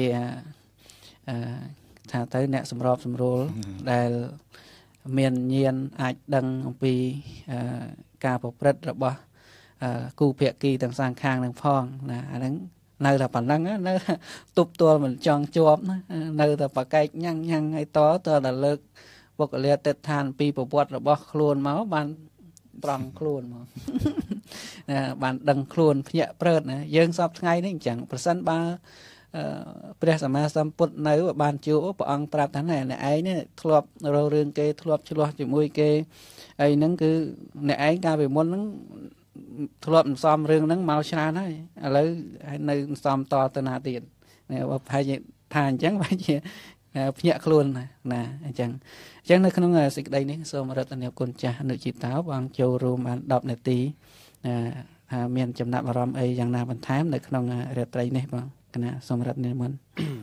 Speaker 1: ថាទៅអ្នកសម្របសម្រួលដែលមានញាណអាចដឹងអំពីការប្រព្រឹត្តរបស់គូភាគីទាំងសងខាងនឹងផងណាអាហ្នឹងនៅតែប៉ុណ្្នឹងនៅទប់ទល់មិនចង់ជាប់ណានៅតែប្រកែកញ៉ាំងឲ្យតតែលើកបុគ្គលាទិដ្ឋានពីប្រវត្តិរបស់ខ្លួនមកបានប្រង់ខ្លួនមកបានដឹងខ្លួនភ្ញាក់ព្រឺតណាយើងសពថ្ងៃនេះអញ្ចឹងប្រសិនបើព្រះសម្មាសម្ពុទ្ធនៅបានជួបព្រះអង្គប្រាប់ថាណែអ្នកឯងនេះធ្លាប់រករឿងគេធ្លាប់ឆ្លោះជាមួយគេហើយហ្នឹងគឺអ្នកឯងកាលពីមុនហ្នឹងធ្លាប់សំរឿងហ្នឹងមកច្រើនហើយឥឡូវនៅសំតទៅណាទៀតបើប្រហែលជាថាអញ្ចឹងប្រហែលជាភ្ញាក់ខ្លួនណាអញ្ចឹងនៅក្នុងសេចក្តីនេះសូមរតនាគុណចាស់អនុជីតោបងចូលរួមបាន10នាទីថាមានចំណាប់អារម្មណ៍អីយ៉ាងណាបន្ថែមនៅក្នុងរាត្រីនេះបងគណៈសូមរតនាមុន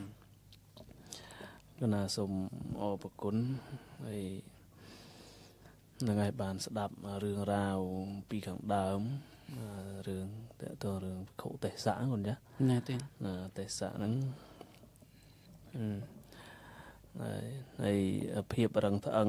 Speaker 3: គណៈសូមអរគុណហើយនឹងឲ្យបានស្ដាប់រឿងរ៉ាវពីខាងដើមរឿងតើតរឿងភិក្ខុទេសៈហ្នឹងចា
Speaker 1: ណាទេ
Speaker 3: ទេសៈហ្នឹងហើយភាពរឹងត្អឹង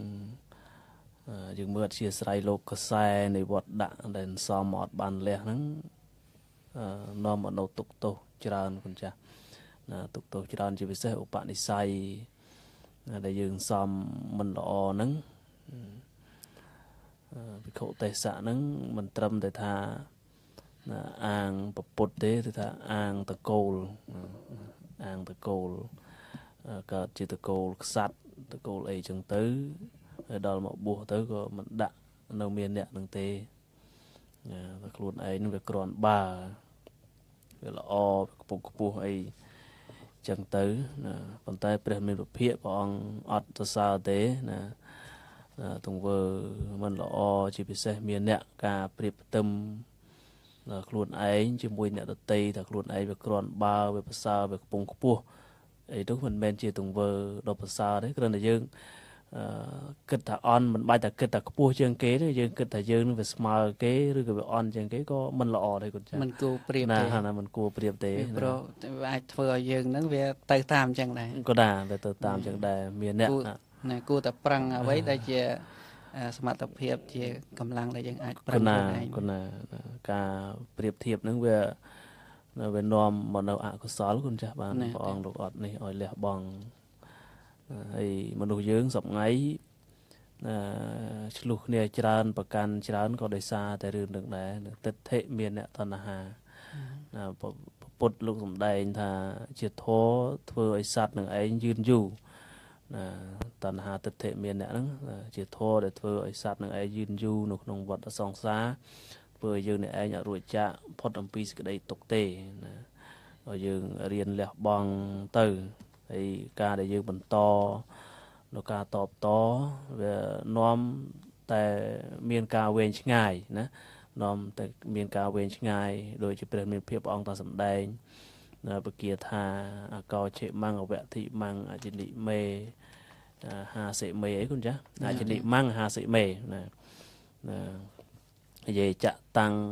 Speaker 3: យើងមើលអធិស្ឋានលោកកសែនៃវត្តដាក់ដែលសមអត់បានលះហ្នឹងនាំអនុទុកទោសច្រើនគុណចាស់ទុកទោសច្រើនជាពិសេសឧបនិស្ស័យដែលយើងសមមិនល្អហ្នឹងភិក្ខុទេសៈហ្នឹងមិនត្រឹមតែថាអាងពពុទ្ធទេគឺថាអាងតកូលកើតជាតកូលខ្សាត់តកូលអីចឹងទៅហើយដល់មកបួសទៅក៏មិនដាក់នៅមានអ្នកនឹងទេតែខ្លួនឯងនឹងវាគ្រាន់បើវាល្អខ្ពង់ខ្ពស់អីចឹងទៅណាប៉ុន្តែព្រះមានពភាកព្រះអង្គអត់សរសើរទេណាទង្វើមិនល្អជាពិសេសមានអ្នកការប្រៀបផ្ទឹមខ្លួនឯងជាមួយអ្នកដទៃថាខ្លួនឯងវាគ្រាន់បើវាប្រសើរវាខ្ពង់ខ្ពស់អីនោះមិនមែនជាទង្វើដ៏ប្រសើរទេគ្រាន់តែយើងគិតថាអន់មិនបាច់តែគិតថាខ្ពស់ជាងគេទេយើងគិតថាយើងនឹងវាស្មើគេឬក៏វាអន់ជាងគេក៏មិនល្អដែរគុណចា៎
Speaker 1: មិនគួរប្រៀបទេ
Speaker 3: ណាមិនគួរប្រៀបទេ
Speaker 1: ព្រោះវាអាចធ្វើឲ្យយើងហ្នឹងវាទៅតាមអញ្ចឹងដែរ
Speaker 3: ក៏ដែរទៅតាមអញ្ចឹងដែរមានអ្នក
Speaker 1: ណាគួរតែប្រឹងអ្វីដែលជាសមត្ថភាពជាកម្លាំងដែលយើងអាចប្រឹងខ្លួនឯង
Speaker 3: គណាការប្រៀបធៀបហ្នឹងវានាំមកនៅអកុសលគុណចាស់បានព្រះអង្គលោកអត់នេះឲ្យលះបង់ហើយមនុស្សយើងសពថ្ងៃឆ្លុះគ្នាច្រើនប្រកាន់ច្រើនក៏ដោយសារតែរឿងនឹងដែរទិដ្ឋិមានអ្នកតណ្ហាពុទ្ធលោកសំដែងថាជាធម៌ធ្វើឲ្យសត្វនឹងឯងយឺនយូរតណ្ហាទិដ្ឋិមានអ្នកហ្នឹងជាធម៌ដែលធ្វើឲ្យសត្វនឹងឯងយឺនយូរនៅក្នុងវដ្តសង្សារធ្វើឲ្យយើងនេះឯងអត់រួចចាកផុតអំពីសេចក្តីទុក្ខទេណាឲ្យយើងរៀនលះបង់ទៅហើយការដែលយើងបន្តនៅការតបតវានាំតែមានការវែងឆ្ងាយណានាំតែមានការវែងឆ្ងាយដោយជាព្រះមានភាពអង្គតាសម្ដែងបគាថាអកោឆេមੰអវៈធិមੰអជនិមេហាសិមេអីគុណចាស់អជនិមੰហាសិមេណានិយាយចាក់តាំង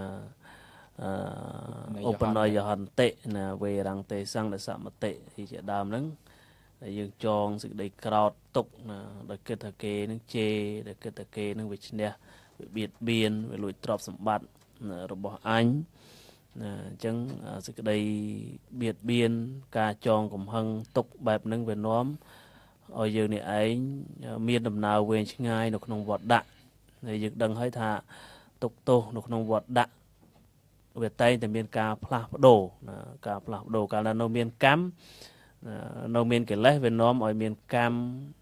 Speaker 3: ឧបន័យយហន្តិវេរង្ទេសង្ឃសមតិជាដើមហ្នឹងហើយយើងចងសេចក្តីក្រោធទុកដោយគិតថាគេនឹងជេរដោយគិតថាគេនឹងវាឈ្នះវាបៀតបៀនវាលួចទ្រព្យសម្បត្តិរបស់អញអញ្ចឹងសេចក្តីបៀតបៀនការចងកំហឹងទុកបែបហ្នឹងវានាំឲ្យយើងនេះឯងមានដំណើរវែងឆ្ងាយនៅក្នុងវត្តដាក់ហើយយើងដឹងហើយថាទុកទោសនៅក្នុងវត្តដាក់វាតែងតែមានការផ្លាស់ប្ដូរការផ្លាស់ប្ដូរកាលណានៅមានកម្មនៅមានកិលេសវានាំឲ្យមានកម្ម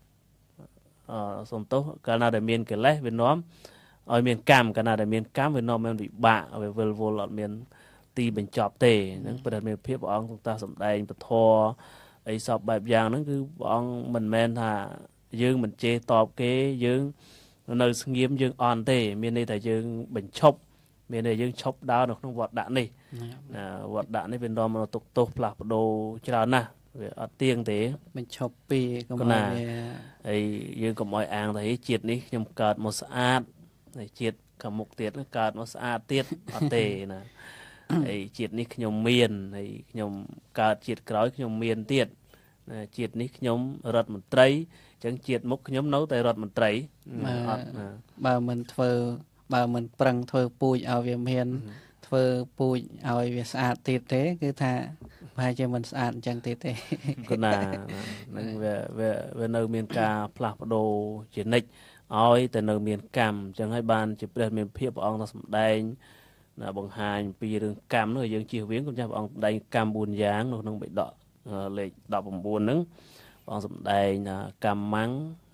Speaker 3: សំទោសកាលណាដែលមានកិលេសវានាំឲ្យមានកម្មកាលណាដែលមានកម្មវានាំមានវិបាកវាវិលវល់អត់មានទីបញ្ចប់ទេហ្នឹងប្រតិភាពព្រះអង្គទ្រង់សម្ដែងពធអីសពបែបយ៉ាងហ្នឹងគឺព្រះអង្គមិនមែនថាយើងមិនជេរតបគេយើងនៅស្ងៀមយើងអន់ទេមានន័យថាយើងបញ្ឈប់មានន័យយើងឈប់ដើរនៅក្នុងវត្តដាក់នេះវត្តដាក់នេះវានាំមកទុកទោសផ្លាស់ប្ដូរច្រើនណាស់វាអត់ទៀងទេ
Speaker 1: បញ្ឈប់ពីកុំឲ្យ
Speaker 3: ហើយយើងកុំឲ្យអាងថាជាតិនេះខ្ញុំកើតមកស្អាតហើយជាតិខាងមុខទៀតកើតមកស្អាតទៀតអត់ទេណាហើយជាតិនេះខ្ញុំមានហើយខ្ញុំកើតជាតិក្រោយខ្ញុំមានទៀតជាតិនេះខ្ញុំរដ្ឋមន្ត្រីអញ្ចឹងជាតិមុខខ្ញុំនៅតែរដ្ឋមន្ត្រី
Speaker 1: អត់បើមិនប្រឹងធ្វើពូជឲ្យវាមានធ្វើពូជឲ្យវាស្អាតទៀតទេគឺថាប្រហែលជាមិនស្អាតអញ្ចឹងទៀតទេ
Speaker 3: គណានឹងវានៅមានការផ្លាស់ប្ដូរជានិច្ចឲ្យតែនៅមានកម្មអញ្ចឹងហើយបានជាព្រះមានភាពព្រះអង្គទៅសម្ដែងបង្ហាញពីរឿងកម្មនោះយើងជៀសវាងកុំចាស់ព្រះអង្គសម្ដែងកម្ម4យ៉ាងនៅក្នុងបិដកលេខ19ហ្នឹងព្រះអង្គសម្ដែងកម្មੰ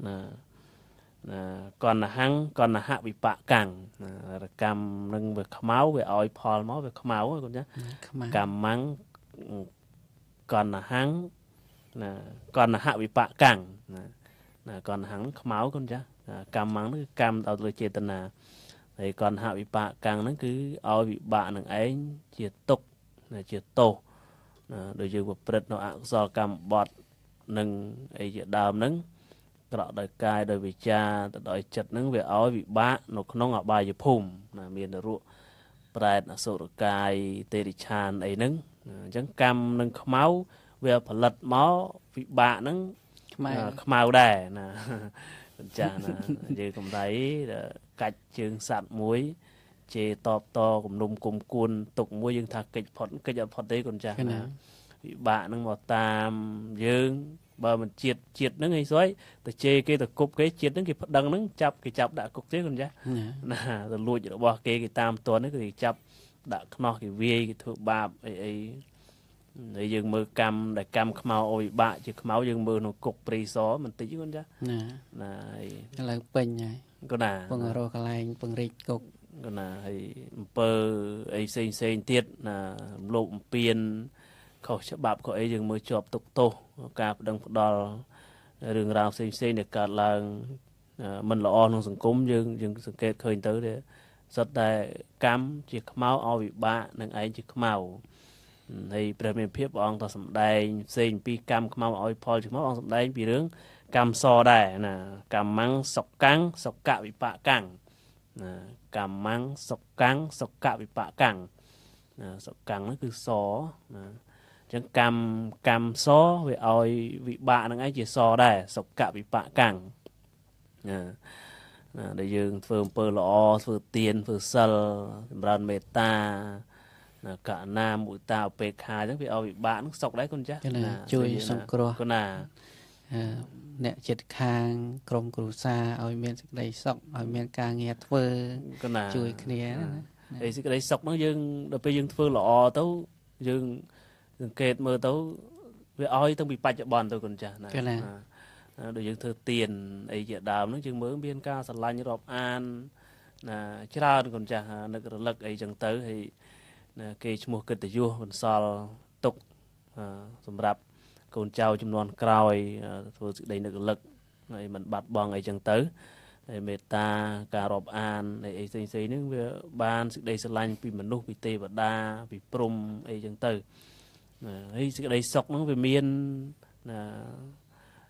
Speaker 3: កណ្ណហੰកណ្ណហវិបកੰកម្មនឹងវាខ្មៅវាឲ្យផលមកវាខ្មៅកុំចាស់កម្មੰកណ្ណហੰកណ្ណហវិបកੰកណ្ណហੰខ្មៅកុំចាស់កម្មੰនោះគឺកម្មដល់លើចេតនាហើយកណ្ណហវិបកੰហ្នឹងគឺឲ្យវិបាកនឹងឯងជាទុក្ខជាទោសដោយយើងប្រព្រឹត្តនៅអកុសលកម្មបត្តិនឹងអីជាដើមហ្នឹងក្រក់ដោយកាយដោយវាចាទៅដោយចិត្តហ្នឹងវាឲ្យវិបាកនៅក្នុងអបាយភូមិមាននរកប្រែតអសុរកាយទេរិឆានអីហ្នឹងអញ្ចឹងកម្មនឹងខ្មៅវាផលិតមកវិបាកហ្នឹងខ្មៅដែរណាចាស់ណាយើងកំដៃកាច់ជើងសัตว์មួយជេតបតគំនុំគុំគួនទុកមួយយើងថាកិច្ចផុតកិច្ចអត់ផុតទេកូនចាស់ណាវិបាកហ្នឹងមកតាមយើងបើមិនជាតិហ្នឹងអីស្អីទៅជេគេទៅគប់គេជាតិហ្នឹងគេប្តឹងហ្នឹងគេចាប់ដាក់គុកទេកូនចាស់ណាទៅលួចរបស់គេតាមតន់ហ្នឹងគេចាប់ដាក់ខ្នោះគេវាយគេធ្វើបាបអីហើយយើងមើលកម្មដែលកម្មខ្មៅអវិបាកជាខ្មៅយើងមើលក្នុងគុកព្រីសបន្តិចកូនចាស់
Speaker 1: ណាឥឡូវពេញហើយក
Speaker 3: ូនណា
Speaker 1: ពងរកកន្លែងពង្រីកគុក
Speaker 3: កូនណាហើយអំពើអីផ្សេងទៀតណាលោភអំពៀនខុសច្បាប់ក៏អីយើងមើលជាប់ទុកទោសការប្តឹងផ្ដាល់រឿងរ៉ាវផ្សេងដែលកើតឡើងមិនល្អក្នុងសង្គមយើងសង្កេតឃើញទៅសុទ្ធតែកម្មជាខ្មៅអវិបាកនឹងឯងជាខ្មៅហើយព្រះមានភាពព្រះអង្គក៏សម្ដែងផ្សេងពីកម្មខ្មៅឲ្យផលជាខ្មៅអង្គសម្ដែងពីរឿងកម្មសដែរណាកម្មੰសុកੰសុកវិបកੰណាកម្មੰសុកੰសុកវិបកੰណាសុកੰហ្នឹងគឺសណាអញ្ចឹងកម្មសវាឲ្យវិបាកហ្នឹងឯងជាសដែរសុកវិបកੰណាដែលយើងធ្វើអំពើល្អធ្វើទានធ្វើសិលចម្រើនមេត្តាកណ្ណាមុទតាឧបេក្ខាអញ្ចឹងវាឲ្យវិបាកហ្នឹងសុកដែរគុណចាស់
Speaker 1: ជួយសង្គ្រោះ
Speaker 3: គុណណា
Speaker 1: អ្នកចិត្តខាងក្រុមគ្រួសារឲ្យមានសេចក្តីសុខឲ្យមានការងារធ្វើជួយគ្នា
Speaker 3: ហើយសេចក្តីសុខហ្នឹងយើងដល់ពេលយើងធ្វើល្អទៅយើងសង្កេតមើលទៅវាឲ្យទៅពីបច្ចុប្បន្នទៅគុណចាស់ណាដូចយើងធ្វើទានអីជាដើមហ្នឹងយើងមើលមានការស្រឡាញ់រាប់អានណាច្រើនគុណចាស់នឹករលឹកអីចឹងទៅហើយគេឈ្មោះកិត្តិយសបន្សល់ទុកសម្រាប់កូនចៅចំនួនក្រោយធ្វើសេចក្តីនឹករលឹកហើយមិនបាត់បង់អីចឹងទៅហើយមេត្តាការរាប់អានអីផ្សេងហ្នឹងវាបានសេចក្តីស្រឡាញ់ពីមនុស្សពីទេវតាពីព្រំអីចឹងទៅហើយសេចក្តីសុខហ្នឹងវាមាន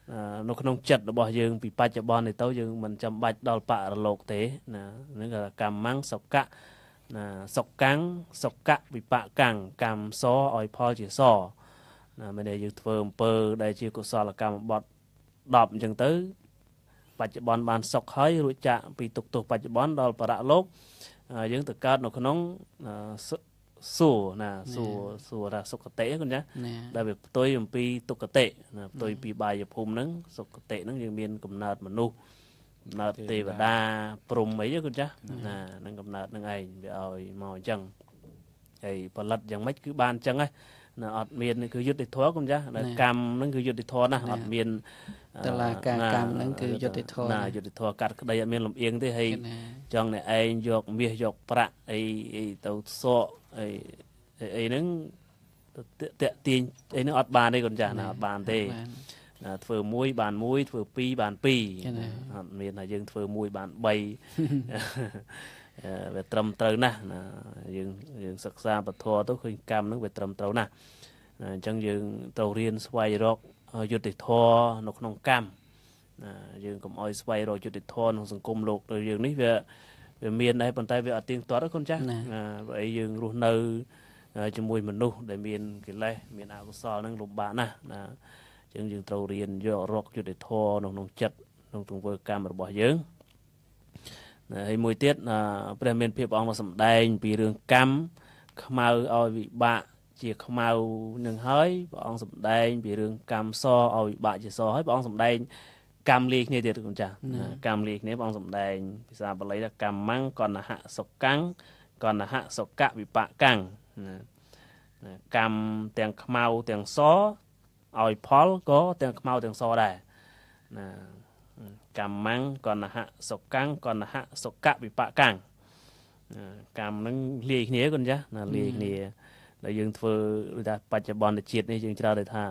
Speaker 3: nó không chật nó bỏ dương bị bạch cho bon thì tao dương mình chăm bạch đo bạ là lột thế nè nó là cam măng sọc cạ sọc cạ bị bạ cẳng cam xó oi po chỉ xò mình để dương phơm pơ đây chỉ có xò là cam bọt đọp chừng tới bạch cho bon bàn sọc hơi rồi chạ bị tục bạch cho bon đo bạ lốp dương từ cát nó không sủa sủa là sọc tệ con nhá đại biệt tôi một pi tục tệ tôi pi bài dập hôm nắng sọc tệ nóยังមានកំណើតមនុស្សកំណើតទេវតាព្រំអីcon nháនឹងកំណើតនឹងឯងវាឲ្យមកអញ្ចឹងហើយផលិតយ៉ាងម៉េចគឺបានអញ្ចឹងណាអត់មានគឺយុទ្ធធម៌con nháកម្មហ្នឹងគឺយុទ្ធធម៌ណាអត់មាន
Speaker 1: តឡាការកម្មហ្នឹងគឺយុទ្ធធម៌
Speaker 3: ណាយុទ្ធធម៌កាត់ក្តីអត់មានលំអៀងទេហើយចង់អ្នកឯងយកមាសយកប្រាក់អីទៅសក់អីហ្នឹងតាក់ទាញអីហ្នឹងអត់បានទេកូនចាស់ណាអត់បានទេធ្វើមួយបានមួយធ្វើពីរបានពីរអត់មានថាយើងធ្វើមួយបាន3វាត្រឹមត្រូវណាស់ណាយើងសិក្សាពធទៅឃើញកម្មហ្នឹងវាត្រឹមត្រូវណាស់អញ្ចឹងយើងត្រូវរៀនស្វែងរកយុត្តិធម៌នៅក្នុងកម្មយើងកុំឲ្យស្វែងរកយុត្តិធម៌ក្នុងសង្គមលោកដូចយើងនេះវាមានដែរប៉ុន្តែវាអត់ទៀងទាត់ទេកូនចាស់ព្រោះយើងរស់នៅជាមួយមនុស្សដែលមានកិលេសមានអកុសលហ្នឹងលំបាកណាស់អញ្ចឹងយើងត្រូវរៀនយករកយុត្តិធម៌ក្នុងចិត្តក្នុងទង្វើកម្មរបស់យើងហើយមួយទៀតព្រះមានភាពព្រះអង្គមកសម្ដែងពីរឿងកម្មខ្មៅឲ្យវិបាកជាខ្មៅនឹងហើយព្រះអង្គសម្ដែងពីរឿងកម្មសឲ្យវិបាកជាសហើយព្រះអង្គសម្ដែងកម្មលាយគ្នាទៀតកូនចាស់កម្មលាយគ្នាព្រះអង្គសម្ដែងភាសាបាលីថាកម្មមੰកណ្ណហសុកੰកណ្ណហសុកៈវិបាកੰកម្មទាំងខ្មៅទាំងសឲ្យផលក៏ទាំងខ្មៅទាំងសដែរណាកម្មមੰកណ្ណហសុកੰកណ្ណហសុកៈវិបាកੰកម្មនឹងលាយគ្នាកូនចាស់ណាលាយគ្នាដែលយើងធ្វើដូចថាបច្ចុប្បន្នជាតិនេះយើងច្រើនតែថា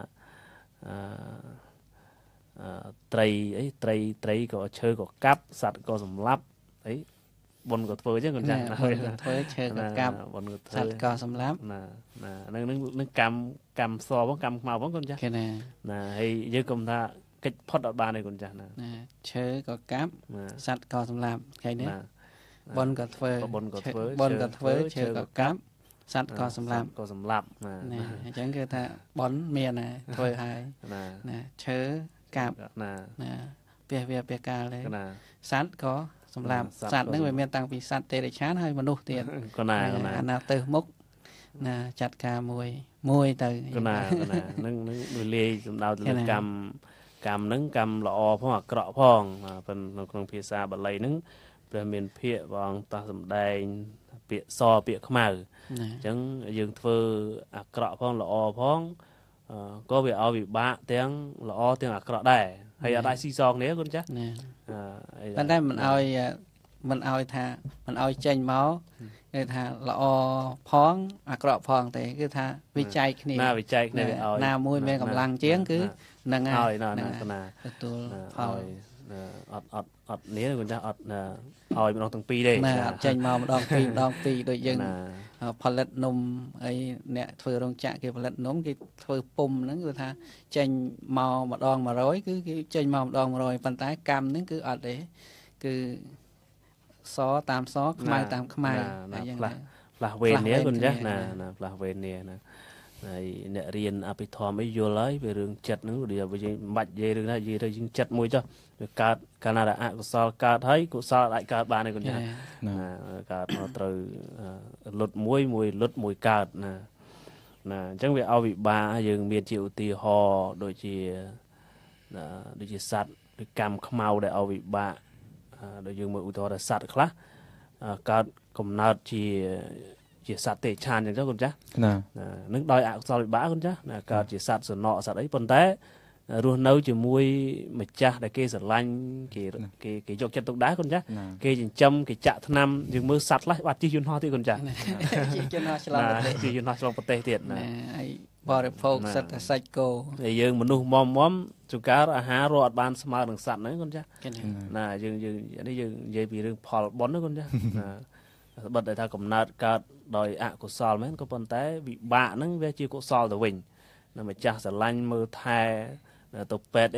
Speaker 3: ត្រីក៏ឈើក៏កាប់សត្វក៏សម្លាប់អីបុណ្យក៏ធ្វើអញ្ចឹងកូនចាស់
Speaker 1: ធ្វើឈើក៏កាប់
Speaker 3: បុណ្យក៏ធ្វើ
Speaker 1: សត្វក៏សម្លាប់
Speaker 3: នឹងកម្មសផងកម្មខ្មៅផងកូនចាស់ណាហើយយើងកុំថាកិច្ចផុតអត់បានទេកូនចាស់ណា
Speaker 1: ឈើក៏កាប់សត្វក៏សម្លាប់ឃើញទេបុណ្យក៏ធ្វើឈើក៏កាប់សត្វក៏សម្លាប់អញ្ចឹងគឺថាបុណ្យមានធ្វើហើយណាឈើកាប់ពាសកាលទេសត្វក៏សម្លាប់សត្វហ្នឹងវាមានតាំងពីសត្វទេរឆានហើយមនុស្សទៀត
Speaker 3: ក៏ណា
Speaker 1: អាណាទៅមុខណាចាត់ការមួយទៅ
Speaker 3: ក៏ណានឹងលាយសំដៅទៅលើកម្មហ្នឹងកម្មល្អផងអាក្រក់ផងប៉ុន្តែនៅក្នុងភាសាបាលីហ្នឹងព្រះមានភាគព្រះអង្គតាសម្ដែងពាក្យសពាក្យខ្មៅអញ្ចឹងយើងធ្វើអាក្រក់ផងល្អផងក៏វាឲ្យវិបាកទាំងល្អទាំងអាក្រក់ដែរហើយអត់អាចស៊ីសងគ្នាកូនចាស់
Speaker 1: ប៉ុន្តែមិនឲ្យថាមិនឲ្យចេញមកគឺថាល្អផងអាក្រក់ផងទេគឺថាវិច័យគ្នា
Speaker 3: វិច័យគ្នាឲ្យ
Speaker 1: ណាមួយមានកម្លាំងជាងគឺនឹង
Speaker 3: ហើយណា
Speaker 1: ទទួលផល
Speaker 3: អត់នេះកូនចាស់អត់ឲ្យម្ដងទាំងពីរទេ
Speaker 1: ណាអត់ចេញមកម្ដងពីរដូចយើងផលិតនំអីអ្នកធ្វើរោងចក្រគេផលិតនំគេធ្វើពុំហ្នឹងគឺថាចេញមកម្ដង100គឺគេចេញមកម្ដង100ប៉ុន្តែកម្មហ្នឹងគឺអត់ទេគឺសតាមសខ្មៅតាមខ្មៅ
Speaker 3: ហើយយ៉ាងណាផ្លាស់វេននេះគុណចាស់ណាផ្លាស់វេននេះណាហើយអ្នករៀនអភិធម្មអីយល់ហើយពីរឿងចិត្តហ្នឹងដូចយើងមិនបាច់និយាយរឿងណានិយាយទៅយើងចិត្តមួយចុះវាកើតកាលណាអកុសលកើតហើយកុសលអាចកើតបានទេគុណចាស់កើតមកត្រូវលុតមួយលុតមួយកើតណាអញ្ចឹងវាឲ្យវិបាកយើងមានជាឧទាហរណ៍ដូចជាសត្វឬកម្មខ្មៅដែលឲ្យវិបាកដូចយើងមើលឧទាហរណ៍ថាសត្វខ្លះកើតកំណើតជាសត្វទេឆានអញ្ចឹងចុះគុណចាស់នឹងដោយអកុសលវិបាកគុណចាស់កើតជាសត្វសំណក់សត្វអីប៉ុន្តែរស់នៅជាមួយម្ចាស់ដែលគេស្រឡាញ់គេយកចិត្តទុកដាក់គុណចាស់គេចិញ្ចឹមគេចាក់ថ្នាំយើងមើលសត្វខ្លះបាត់ជិះយន្តហោះទៀតគុណចាស់
Speaker 1: ជិះយន្តហោះឆ្លងប្រទេស
Speaker 3: ជិះយន្តហោះឆ្លងប្រទេសទៀត
Speaker 1: ហើយបរិភោគសត្វសាច់គោ
Speaker 3: ហើយយើងមនុស្សមុំចង្ការអាហាររកអត់បានស្មើនឹងសត្វហ្នឹងគុណចាស់ណាយើងនេះយើងនិយាយពីរឿងផលបុណ្យណាគុណចាស់ណាបិទតែថាកំណើតកើតដោយអកុសលមែនក៏ប៉ុន្តែវិបាកហ្នឹងវាជាកុសលទៅវិញណាម្ចាស់ស្រឡាញ់មើលថែទៅពេទ្យអី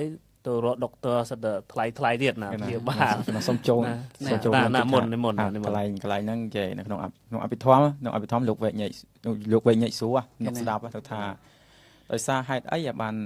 Speaker 3: ទៅរកដុកទ័រសិតតែថ្លៃទៀតណាព្យាបាល
Speaker 2: សុំចូល
Speaker 3: ណាមុន
Speaker 2: កន្លែងហ្នឹងគេនៅក្នុងអភិធម្មលោកវេកញែកសួរអ្នកស្ដាប់ទៅថាដោយសារហេតុអី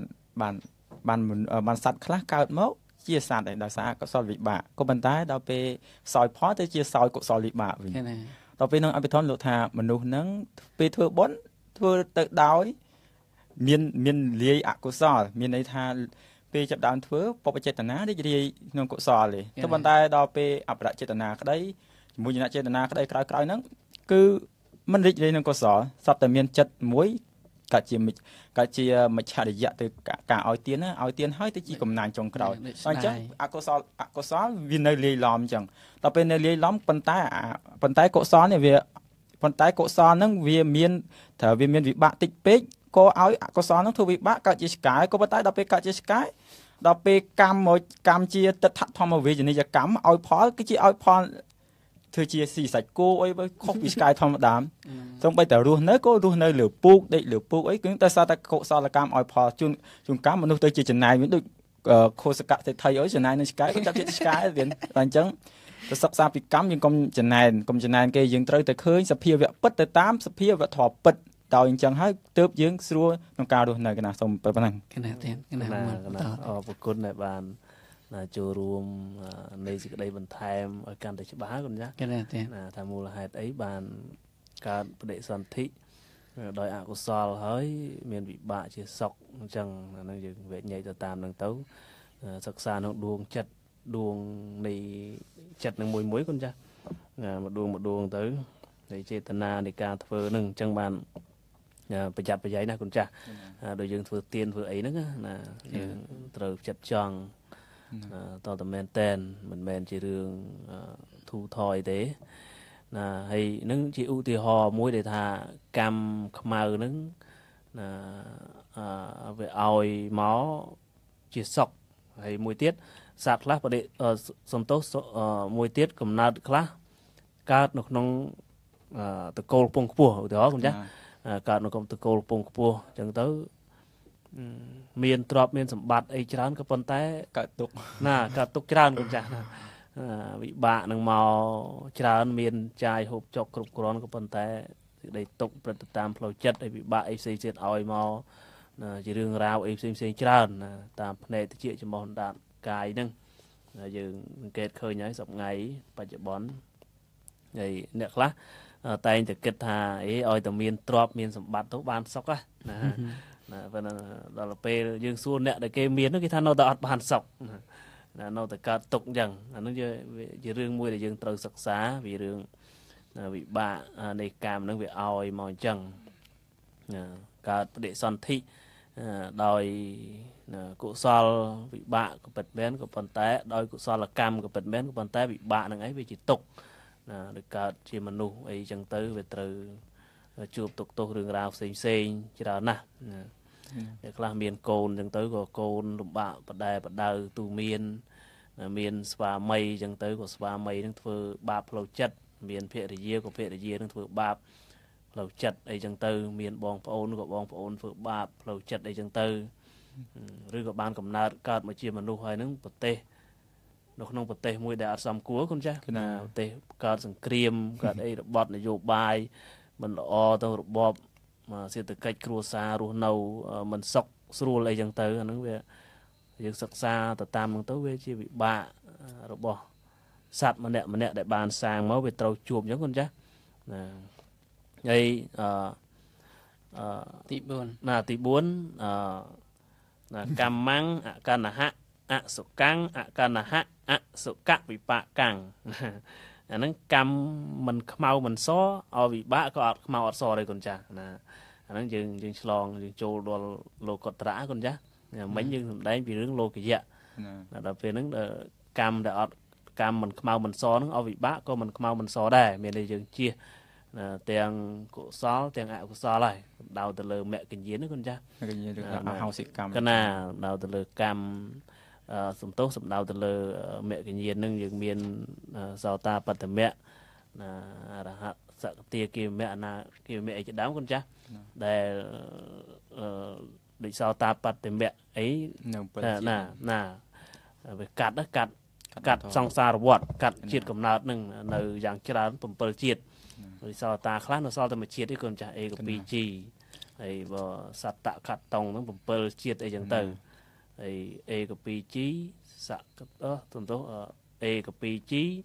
Speaker 2: បានសัตว์ខ្លះកើតមកជាសត្វដោយសារកុសលវិបាកក៏ប៉ុន្តែដល់ពេលសោយផលទៅជាសោយកុសលវិបាកវិញដល់ពេលនឹងអភិធម្មលោកថាមនុស្សហ្នឹងពេលធ្វើបុណ្យធ្វើទៅដោយមានលាយអកុសលមានន័យថាពេលចាប់ដើមធ្វើបបចេតនារីករាយក្នុងកុសលទេតែប៉ុន្តែដល់ពេលអបរចេតនាក្តីជាមួយញចេតនាក្តីក្រោយហ្នឹងគឺមិនរីករាយក្នុងកុសលសត្វតែមានចិត្តមួយកាត់ជាមច្ឆរិយៈទៅការឲ្យទានហើយទៅជាកំណាញ់ចុងក្រោយអញ្ចឹងអកុសលវានៅលាយឡំអញ្ចឹងដល់ពេលនៅលាយឡំប៉ុន្តែកុសលនេះហ្នឹងវាមានវិបាកតិចពេកក៏ឲ្យអកុសលហ្នឹងធ្វើវិបាកកើតជាឆ្កែក៏ប៉ុន្តែដល់ពេលកើតជាឆ្កែដល់ពេលកម្មជាទិដ្ឋធម្មវេជ្ជនីយកម្មឲ្យផលគឺជាឲ្យផលធ្វើជាស៊ីសាច់គោអីខុសពីឆ្កែធម្មតាសូម្បីតែរស់នៅក៏រស់នៅលើពូកដេកលើពូកអីគឺតែសារតែកុសលកម្មឲ្យផលជួនកម្មមនុស្សទៅជាចំណាយវិញដូចខោសកៈសេដ្ឋីអីចំណាយនឹងឆ្កែក៏ចាប់ជាឆ្កែវិញតែអញ្ចឹងទៅសិក្សាពីកម្មយើងកុំចំណាយគេយើងត្រូវតែឃើញសភាវៈពិតទៅតាមសភាវៈធម៌ពិតដោយអញ្ចឹងហើយទើបយើងស្រួលក្នុងការរស់នៅកណាសូមប៉ុណ្ណឹង
Speaker 1: កណាទៀតកណា
Speaker 3: អរគុណដែលបានចូលរួមនៃសេចក្តីបន្ថែមឲ្យកាន់តែច្បាស់គុណចាស់
Speaker 1: កណាទៀត
Speaker 3: ថាមូលហេតុអីបានកើតបដិសន្ធិដោយអកុសលហើយមានវិបាកជាសុខអញ្ចឹងអានឹងយើងវេញែកទៅតាមនឹងទៅសិក្សាក្នុងដួងចិត្តដួងនៃចិត្តនឹងមួយគុណចាស់មកដួងទៅនៃចេតនានៃការធ្វើនឹងអញ្ចឹងបានប្រយ័ត្នប្រយែងណាគុណចាស់ដោយយើងធ្វើទៀនធ្វើអីហ្នឹងណាយើងត្រូវចិត្តចង់តើតមែនតែនមិនមែនជារឿងធូរថយទេណាហើយនឹងជាឧទាហរណ៍មួយដែលថាកម្មខ្មៅហ្នឹងណាវាឲ្យមកជាសុខហើយមួយទៀតសត្វខ្លះសំទោសមួយទៀតកំណើតខ្លះកើតនៅក្នុងតកូលពងខ្ពស់ឧទាហរណ៍គុណចាស់កើតនៅក្នុងតកូលពងខ្ពស់អញ្ចឹងទៅមានទ្រព្យមានសម្បត្តិអីច្រើនក៏ប៉ុន្តែ
Speaker 2: កើតទុក
Speaker 3: ច្រើនគុណចាស់ណាវិបាកនឹងមកច្រើនមានចាយហូបចុកគ្រប់គ្រាន់ក៏ប៉ុន្តែសេចក្តីទុកព្រឹត្តតាមផ្លូវចិត្តហើយវិបាកអីផ្សេងទៀតឲ្យមកជារឿងរ៉ាវអីផ្សេងច្រើនតាមផ្នែកតិចចំពោះដាតកាយហ្នឹងយើងសង្កេតឃើញហើយសប្ងៃបច្ចុប្បន្នហើយអ្នកខ្លះតែងតែគិតថាឲ្យតែមានទ្រព្យមានសម្បត្តិទៅបានសុខណាប៉ុន្តែដល់ពេលយើងសួរអ្នកដែលគេមានគេថានៅតែអត់បានសុខនៅតែកើតទុកអញ្ចឹងអានោះជារឿងមួយដែលយើងត្រូវសិក្សាវារឿងវិបាកនៃកម្មហ្នឹងវាឲ្យមកអញ្ចឹងកើតបដិសន្ធិដោយកុសលវិបាកក៏ពិតមែនក៏ប៉ុន្តែដោយកុសលកម្មក៏ពិតមែនក៏ប៉ុន្តែវិបាកហ្នឹងឯងវាជាទុក្ខដូចកើតជាមនុស្សអីចឹងទៅវាត្រូវជួបទុក្ខទោសរឿងរ៉ាវផ្សេងច្រើនណាស់អ្នកខ្លះមានកូនចឹងទៅក៏កូនលំបាកបដែបដៅទូមានស្វាមីចឹងទៅក៏ស្វាមីនឹងធ្វើបាបផ្លូវចិត្តមានភរិយាក៏ភរិយានឹងធ្វើបាបផ្លូវចិត្តអីចឹងទៅមានបងប្អូនក៏បងប្អូនធ្វើបាបផ្លូវចិត្តអីចឹងទៅឬក៏បានកំណើតកើតមកជាមនុស្សហើយនឹងប្រទេសនៅក្នុងប្រទេសមួយដែលអត់សមគួរគុណចាស់ប្រទេសកើតសង្គ្រាមកើតអីរបបនយោបាយមិនល្អទៅរបបសេដ្ឋកិច្ចគ្រួសាររស់នៅមិនសុខស្រួលអីចឹងទៅអាហ្នឹងវាយើងសិក្សាទៅតាមហ្នឹងទៅវាជាវិបាករបស់សត្វម្នាក់ដែលបានសាងមកវាត្រូវជួបអញ្ចឹងគុណចាស់ណាហើយ
Speaker 1: ទី4
Speaker 3: ណាទី4ណាកម្មੰអកណ្ណហៈអសុកੰអកណ្ណហៈអសុកៈវិបាកੰអាហ្នឹងកម្មមិនខ្មៅមិនសឲ្យវិបាកក៏អត់ខ្មៅអត់សទេគុណចាស់ណាអាហ្នឹងយើងឆ្លងយើងចូលដល់លោកុត្តរៈគុណចាស់មិញយើងសម្ដែងពីរឿងលោកយៈដល់ពេលហ្នឹងកម្មដែលអត់កម្មមិនខ្មៅមិនសហ្នឹងឲ្យវិបាកក៏មិនខ្មៅមិនសដែរមានតែយើងជៀសទាំងកុសលទាំងអកុសលហើយដៅទៅលើមគ្គញ្ញាណគុណចាស់
Speaker 2: មគ្គញ្ញាណឬអហោសិកម្
Speaker 3: មកណាដៅទៅលើកម្មសំទោសសំដៅទៅលើមគ្គញ្ញាណនឹងយើងមានសោតាបត្តមៈណាអរហត្តសក្តិគាមៈអនាគាមៈអីជាដើមគុណចាស់ដែលដូចសោតាបត្តមៈអីណា về cắt song xa vọt cắt chiết cầm nát nâng nơi dạng chả bầm chiết rồi sau ta khác nó sau ta mà chiết đi còn chả e cái chi ấy bờ sạt tạ cắt tông nó bầm chiết ấy chẳng từ ấy e cái chi sạt tuần tốt e cái chi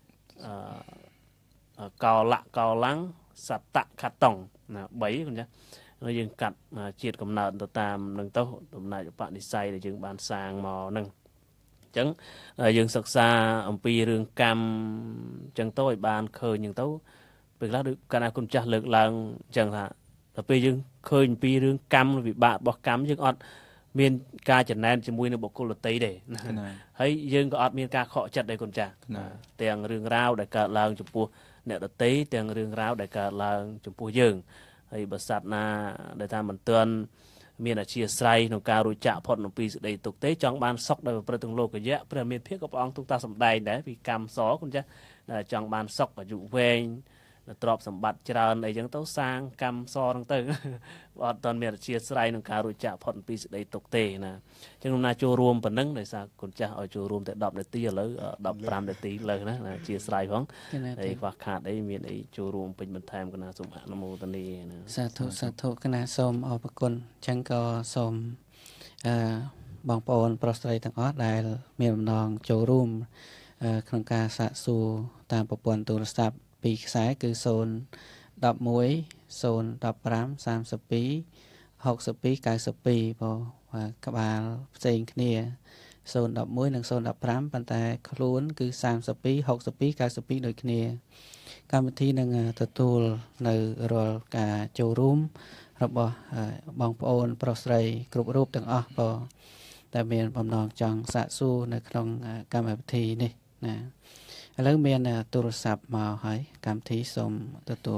Speaker 3: cao lắng sạt tạ cắt tông là bảy con nhá nó dừng cắt chiết cầm nát tao tam nâng tao tụm này cho bạn đi xay để dừng bàn sang mò nâng chẳng dừng sặc xa ông pi rương cam chẳng tôi bàn khơi nhưng tấu việc lá được cả con cha lực làng chẳng hạn pi dừng khơi pi rương cam vì bạn bỏ cam dừng ọt miền ca chẳng nên chỉ mui nó bọc cô lột tây để thấy dừng có ọt miền ca khó chặt đây con cha tiền rương rau để cả làng chụp pua nẹt tây tiền rương rau để cả làng chụp pua dừng hay bớt sạt na để ta mình tuân miền là chia sài nông cao rồi chạm phật nông pi sự đầy tục tế trong ban sóc đây và từng lô cái giá bây giờ miền phía các ông chúng ta sầm đầy đấy vì cam xó con chứ là trong ban sóc và dụ về là trọp sầm bát tràn này chẳng tấu sang cam xó đang từ bọn toàn miền là chia sài nông cao rồi chạm phật pi sự đầy tục tế nè chẳng hôm nay cho rùm phần nâng để sao con cha ở cho rùm để đọc để tí lớn đọc ram để tí lớn đó là chia sài phóng đây và khát đấy miền ấy cho rùm bình bình tham cái nào sum hạ nam mô tây ni
Speaker 1: sa thu cái nào sôm ở bậc quân chẳng có sôm bong bồn prostateทั้งออดได้มีลำนองโจรูมโครงการสะสูตามประปวนโทรศัพท์ปีกซ้ายคือโซนดับมวยโซนดับรำ30 ปี60 ปี90 ปีพอว่ากบาลเซ็งเนี่ยโซนดับมวยหนึ่งโซนดับรำปันแต่คล้วนคือ30 ปี60 ปี90 ปีโดยเนี่ยการวิธีหนึ่งตัวในรอการโจรูมរបស់បងប្អូនប្រុសស្រីគ្រប់រូបទាំងអស់បើតែមានបំណងចង់សាកសួរនៅក្នុងកម្មវិធីនេះណាឥឡូវមានទូរស័ព្ទមកហើយកម្មវិធីសូមទទួល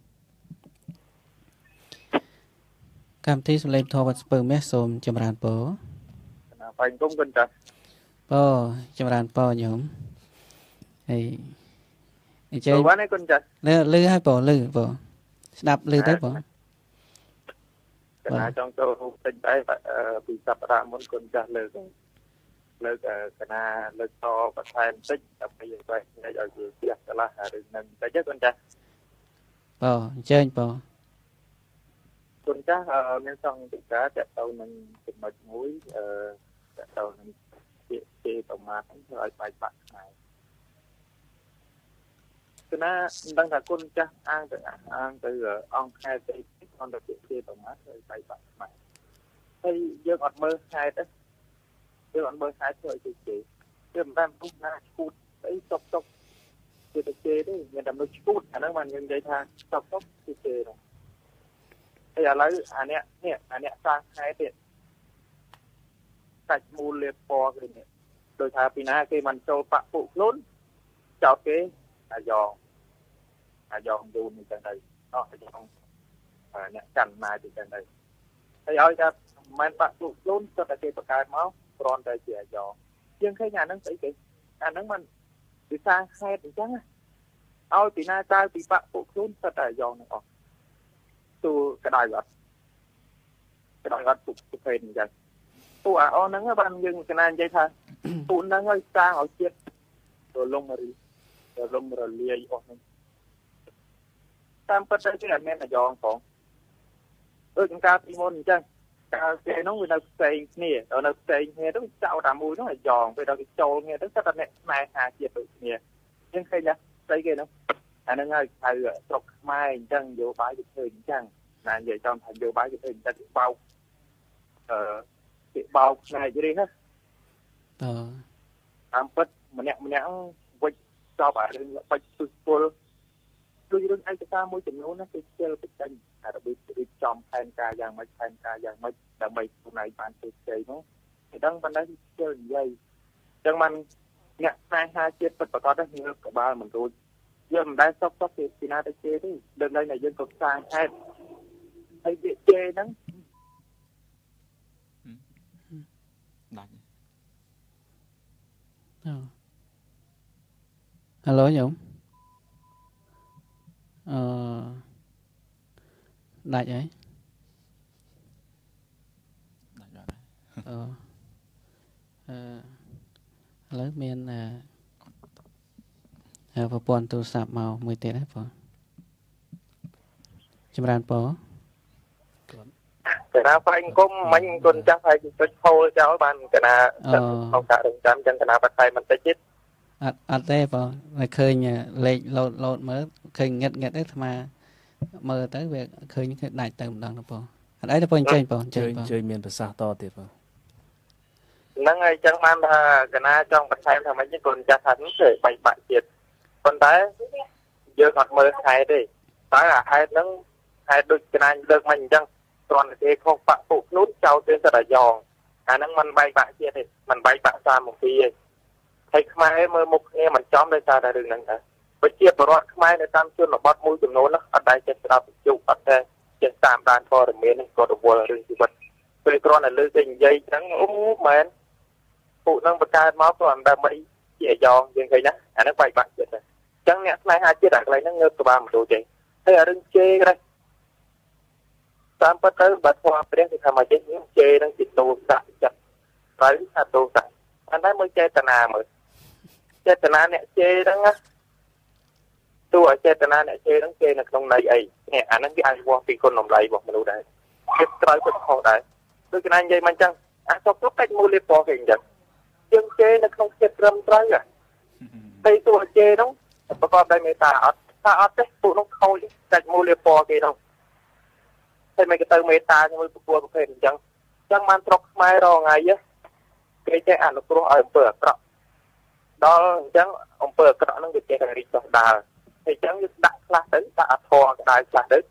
Speaker 1: កម្មវិធីសំឡេងធម៌វត្តស្ពើមាសសូមចម្រើនពរ
Speaker 4: បាយគុំគុនតា
Speaker 1: ពរចម្រើនពរញោមហើយអញ្ចឹង
Speaker 4: បានឯគុនតា
Speaker 1: លឺហើយពរលឺពរស្ដាប់លឺទៅពរ
Speaker 4: កណាចង់ចូលពេញដែរពីសប្តាហ៍មុនគុនចាស់លើកកណាលើកតបន្ថែមបន្តិចដើម្បីឲ្យបែកឲ្យវាជះកន្លះរឿងហ្នឹងតែចឹងគុនចាស់
Speaker 1: អញ្ជើញ
Speaker 4: គុនចាស់មានសង្កេតការតទៅនឹងចំណុចមួយតទៅនឹងជាប្រមាថធ្វើឲ្យបែកបាក់ខ្មែរគណៈដឹងថាគុនចាស់អាងទៅអង្គខែទៅអន្តរជាតិប្រមាថឲ្យបែកបាក់ខ្មែរហើយយើងអត់មើលខែទេយើងអត់មើលខែធ្វើឲ្យជេគឺមិនបានពុះណាឈូតអីតុកគឺទៅជេទេមានតែមនុស្សឈូតអាហ្នឹងបានយើងនិយាយថាតុកគឺជេហ្នឹងហើយឥឡូវអានេះសាខែទៀតសាច់មូលលៀបពណ៌គឺនេះដោយថាពីណាគេមិនចូលបាក់ពួកខ្លួនចោតគេអាយ៉ងយូរនេះចឹងទៅអស់អាយ៉ងអ្នកកាន់ណាយទៅចឹងទៅហើយឲ្យថាមិនបាក់ពួកខ្លួនទៅតែគេបង្កើតមកគ្រាន់តែជាអាយ៉ងយើងឃើញអាហ្នឹងស្អីគេអាហ្នឹងมันវិសាខេតអញ្ចឹងឲ្យពីណាតើពីបាក់ពួកខ្លួនទៅតែអាយ៉ងហ្នឹងអស់ទូកដៅអត់ពួកប្រភេទអញ្ចឹងពួកអាអហ្នឹងបានយើងកណានិយាយថាពួកហ្នឹងឲ្យសាងឲ្យជាតិរលំរលាយអស់ហ្នឹងតាមពិតទៅគឺអត់មានអាយ៉ងផងដូចកាលពីមុនអញ្ចឹងកាលពេលហ្នឹងវានៅផ្សេងគ្នាដល់នៅផ្សេងគ្នាទៅចោលតែមួយហ្នឹងអាយ៉ងពេលដល់គេចូលគ្នាទៅតែអ្នកស្នេហាជាតិដូចគ្នាយើងឃើញថាស្អីគេហ្នឹងអាហ្នឹងហើយហៅស្រុកខ្មែរអញ្ចឹងយោបាយគេធ្វើអញ្ចឹងណានិយាយចំថាយោបាយគេធ្វើអញ្ចឹងគេបោកផ្នែករៀងណាតាមពិតម្នាក់វិច្ចចប់អារឿងបាច់ទុពលដូចរឿងឯកសារមួយចំនួនណាគេជិលទៅចេញអារបៀបរៀបចំផែនការយ៉ាងម៉េចដើម្បីខ្លួនឯងបានជោគជ័យនោះគេដឹងប៉ុណ្ណេះជិលនិយាយអញ្ចឹងมันអ្នកស្នេហាជាតិពិតប្រាកដហ្នឹងងើបក្បាលមិនរួចយើងមិនដែលសុខគេពីណាទៅជេរទេដឹងតែយើងក៏សាងហេតុហើយវាជេរហ្នឹង
Speaker 2: ដាច់
Speaker 1: ហៅឡូញោមដាច់ហើយលើមានប្រព័ន្ធទូរស័ព្ទមកមួយទៀតហ្នឹងបងចម្រើនបង
Speaker 4: កណាផ្លែគុំមិញគុណចាស់ហើយចុចផូលចោលបានកណាក្នុងការរងចាំចឹងកណាបាត់តែបន្តិចទៀត
Speaker 1: អត់ទេបងតែឃើញលេខលោតមើលឃើញងឹតទេអាត្មាមើលទៅវាឃើញគឺដាច់ទៅម្ដងទៅបងអត់អីទេបងចេញបងចេញបង
Speaker 3: ជួយមានប្រសាសន៍តទៀតបង
Speaker 4: ហ្នឹងហើយចឹងបានថាកណាចង់បន្ថែមថាម៉េចគុណចាស់ថានេះគឺបែកបាក់ទៀតប៉ុន្តែយើងអត់មើលខែទេតែអាហេតុហ្នឹងហេតុដូចកណាលើកមកអញ្ចឹងគ្រាន់តែគេខុសបាក់ពុកនោះចោលទៅសិតតែយ៉ងអាហ្នឹងมันបែកបាក់ទៀតទេมันបែកបាក់តាមមកពីទេហើយខ្មែរមើលមុខគ្នាមិនចំដោយសារតែរឿងហ្នឹងដែរប្រជាពលរដ្ឋខ្មែរនៅតាមជនបទមួយចំនួនហ្នឹងអត់ដែលចេះស្ដាប់វិទ្យុអត់ទេចេះតាមដានព័ត៌មានហ្នឹងក៏រវល់រឿងជីវិតពេលគ្រាន់តែលើកទៅនិយាយហ្នឹងអូមែនពួកហ្នឹងបង្កើតមកក៏ដើម្បីជាយ៉ងយើងឃើញណាអាហ្នឹងបែកបាក់ទៀតដែរអញ្ចឹងអ្នកស្នេហាជាតិអាកន្លែងហ្នឹងងើបក្បាលមិនដូចទេហើយអារឿងជេរដែរតាមពិតទៅបើស្គាល់ព្រះគឺថាមកជេរហ្នឹងជាទោសដាក់ចិត្តត្រូវថាទោសដាក់ប៉ុន្តែមើលចេតនាមើលចេតនាអ្នកជេរហ្នឹងណាទោះឲ្យចេតនាអ្នកជេរហ្នឹងជេរនៅក្នុងន័យអីនេះអាហ្នឹងវាអាចវាស់ពីគុណតម្លៃរបស់មនុស្សដែរគេត្រូវពិតខុសដែរដូចគេនិយាយមកអញ្ចឹងអាសុខទុក្ខកិច្ចមូលពណ៌គេអញ្ចឹងយើងជេរនៅក្នុងចិត្តត្រឹមត្រូវតែទោះជេរហ្នឹងប្រកបដោយមេត្តាអត់ថាអត់ទេពួកនោះខូចកិច្ចមូលពណ៌គេហ្នឹងតែមិនក៏ទៅមេត្តាជាមួយប្រគល់ប្រភេទអញ្ចឹងបានស្រុកខ្មែររងថ្ងៃគេចេះអនុគ្រោះឲ្យអំពើអាក្រក់ដល់អញ្ចឹងអំពើអាក្រក់ហ្នឹងវាចេះតែរីកចុះដើរហើយអញ្ចឹងយើងដាក់ខ្លះទៅដាក់អធរក្តៅខ្លះទៅ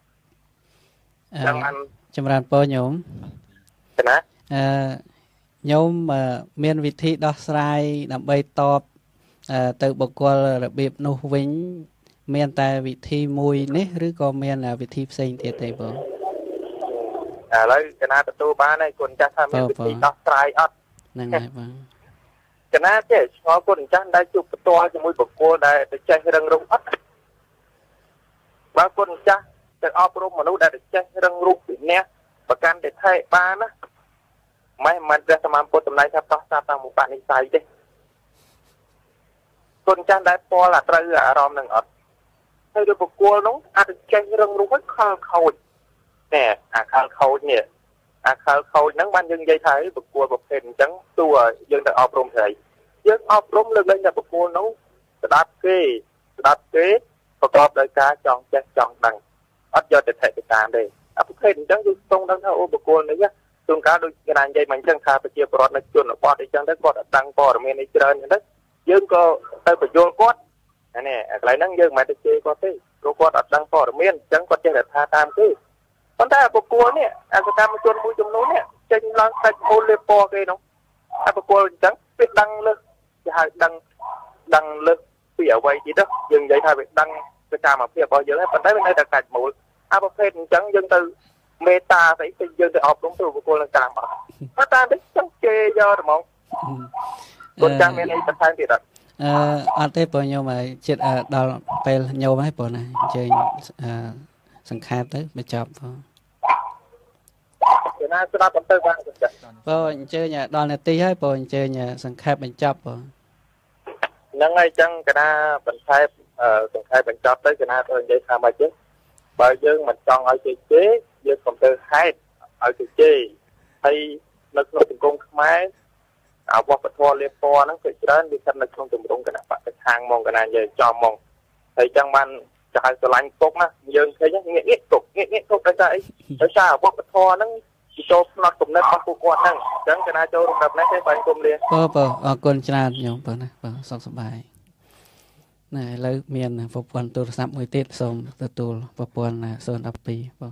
Speaker 4: ចាំ
Speaker 1: ចម្រើនពោញោម
Speaker 4: ណា
Speaker 1: ញោមមានវិធីដោះស្រាយដើម្បីតបទៅបុគ្គលរបៀបនោះវិញមានតែវិធីមួយនេះឬក៏មានវិធីផ្សេងទៀតទេបង
Speaker 4: ឥឡូវកណាទទួលបានហើយគុណចាស់ថាមានវិធីដោះស្រាយអត់
Speaker 1: ហ្នឹងហើយបង
Speaker 4: កណាចេះឆ្ងល់គុណចាស់ដែលជួបផ្ទាល់ជាមួយបុគ្គលដែលទៅចេះរឹងរូសអត់បើគុណចាស់ទៅអប់រំមនុស្សដែលទៅចេះរឹងរូសពីអ្នកប្រកាន់តែថែបានណាមិនព្រះសម្មាពុទ្ធតម្លៃថាដោះស្រាយតាមឧបនិស្ស័យទេគុណចាស់ដែលពលត្រូវអារម្មណ៍នឹងអត់ហើយទៅបុគ្គលនោះអាចចេះរឹងរូសឲ្យខលខូចតែអាខលខូចនេះអាខលខូចហ្នឹងបានយើងនិយាយថាបុគ្គលប្រភេទអញ្ចឹងទោះយើងទៅអប់រំស្រីយើងអប់រំលើកលែងតែបុគ្គលនោះស្ដាប់គេប្រកបដោយការចង់ចេះចង់ដឹងអត់យកទៅថេរតាមទេអាប្រភេទអញ្ចឹងយើងស្ទង់ដឹងថាអូបុគ្គលនេះជួនកាលដូចគេនិយាយមកអញ្ចឹងថាប្រជាពលរដ្ឋនៅជនបទអញ្ចឹងទៅគាត់អត់ដឹងព័ត៌មាននេះច្រើនអញ្ចឹងទៅយើងក៏ទៅបញ្យល់គាត់នេះអាកន្លែងហ្នឹងយើងមិនទៅជេរគាត់ទេព្រោះគាត់អត់ដឹងព័ត៌មានអញ្ចឹងគាត់ចេះតែថាតាមគេប៉ុន្តែបុគ្គលនេះអាសកម្មជនមួយចំនួននេះចេញឡើងសាច់មូលពណ៌គេនោះអាបុគ្គលអញ្ចឹងវាដឹងលើសគេហៅដឹងលើសពីអ្វីទៀតយើងនិយាយថាវាដឹងសកម្មភាពរបស់យើងហើយប៉ុន្តែវានៅតែកាច់មូលអាប្រភេទអញ្ចឹងយើងទៅមេត្តាស្អីទៅយើងទៅអប់រំទៅបុគ្គលនឹងតាមអត់ប៉ុន្តែនេះចឹងជេរយកហ្មងគាត់ចាំមានអីបន្ថែមទៀតអត់
Speaker 1: អត់ទេបងញោមហើយចិត្តដល់ពេលញោមហើយបងណាអញ្ជើញសង្ខេបទៅបញ្ចប់បង
Speaker 4: គេណាស្ដាប់បន្តទៅបានចា៎
Speaker 1: បងអញ្ជើញដល់នាទីហើយបងអញ្ជើញសង្ខេបបញ្ចប់បង
Speaker 4: ហ្នឹងហើយចឹងគេណាបន្ថែមសង្ខេបបញ្ចប់ទៅគេណាទៅនិយាយថាម៉េចទេបើយើងមិនចង់ឲ្យគេជេរយើងកុំទៅហេតុឲ្យគេជេរហើយនៅក្នុងសង្គមខ្មែរអាវប្បធម៌លៀបពណ៌ហ្នឹងគឺច្រើនវាស្ថិតនៅក្នុងទម្រង់គណៈបកខាងហ្មងកណានិយាយចំហ្មងហើយចឹងបានចៅស្រឡាញ់ទុកណាយើងឃើញងាកទុកដោយសារអីដោយសារអាវប្បធម៌ហ្នឹងចូលផ្នត់គំនិតរបស់ពួកគាត់ហ្នឹងអញ្ចឹងកណាចូលរំដាប់នេះទេបាទគុំលា
Speaker 1: បងអរគុណច្រើនញោមបងណាបងសុខសប្បាយណាឥឡូវមានប្រព័ន្ធទូរស័ព្ទមួយទៀតសូមទទួលប្រព័ន្ធ012បង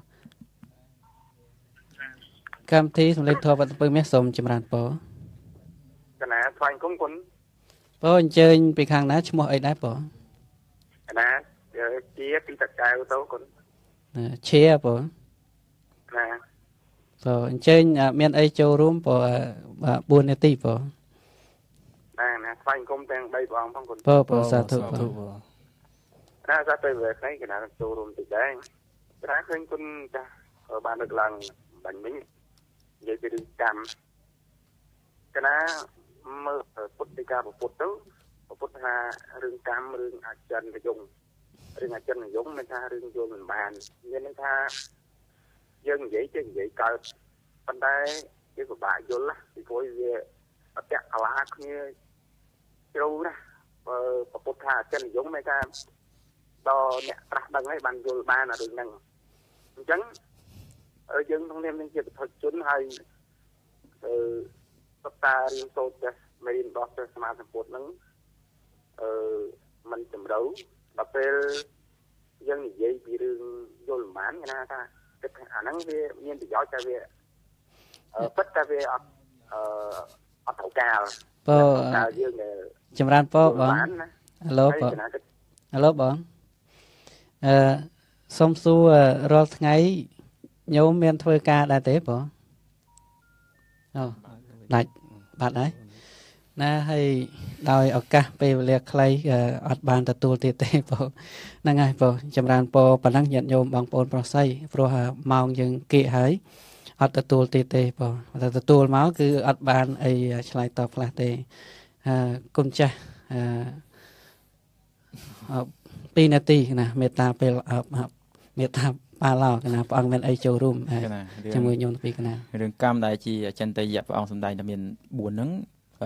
Speaker 1: កម្មវិធីសម្លេងធម៌វត្តពើមាសសូមចម្រើនពរ
Speaker 4: កណាស្វែងគុំគុណ
Speaker 1: បងអញ្ជើញពីខាងណាឈ្មោះអីដែរបង
Speaker 4: កណាជាពីតកៅទៅគុណ
Speaker 1: ឈៀបង
Speaker 4: ណា
Speaker 1: បងអញ្ជើញមានអីចូលរួមបង4នាទីបង
Speaker 4: ណាស្វែងគុំទាំង3ព្រះអង្គផងគុណ
Speaker 1: បងសាធុបង
Speaker 4: ណាសាទៅvề cáiណាចូលរួមតិចដែរតែឃើញគុណចាស់បានលើកឡើងបាញ់មិញនិយាយពីរឿងកម្មកណាមើលពុទ្ធដីកាពុទ្ធទៅពុទ្ធថារឿងកម្មរឿងអចិន្ត្រយងរឿងអចិន្ត្រយងមានថារឿងយល់មិនបានមានន័យថាយើងនិយាយចេះនិយាយកើតប៉ុន្តែវាពិបាកយល់ណាពីព្រោះវាអតកលាគ្នាជ្រៅណាបើពុទ្ធថាអចិន្ត្រយងមានថាដល់អ្នកត្រាស់ដឹងហើយបានយល់បានអារឿងហ្នឹងអញ្ចឹងយើងក្នុងនាមជាបុគ្គលជនហើយសិក្សារៀនសូត្រចេះមេរៀនរបស់ព្រះសម្មាសម្ពុទ្ធហ្នឹងมันចម្រូវដល់ពេលយើងនិយាយពីរឿងយល់មិនបានគេណាថាគិតថាអាហ្នឹងវាមានប្រយោជន៍តែវាពិតតែវាអត់ត្រូវការបើយើង
Speaker 1: ចម្រើនពបងហៅឡូបងហៅឡូបងសុំសួររាល់ថ្ងៃញោមមានធ្វើការដែរទេបងអូដាច់បាត់ហើយណាហើយដោយឱកាសពេលវេលាខ្លីអត់បានទទួលទៀតទេបងហ្នឹងហើយបងចម្រើនពរប៉ុណ្ណឹងញាតិញោមបងប្អូនប្រុសស្រីព្រោះម៉ោងយើងគៀកហើយអត់ទទួលទៀតទេបងតែទទួលមកគឺអត់បានអីឆ្លើយតបខ្លះទេគុណចាស់2នាទីណាមេត្តាពេលមេត្តាប៉ាឡោកណាព្រះអង្គមានអីចូលរួមជាមួយញោមពីកណា
Speaker 2: រឿងកម្មដែលជាអចិន្ត្រៃយៈព្រះអង្គសម្ដែងតែមាន4ហ្នឹង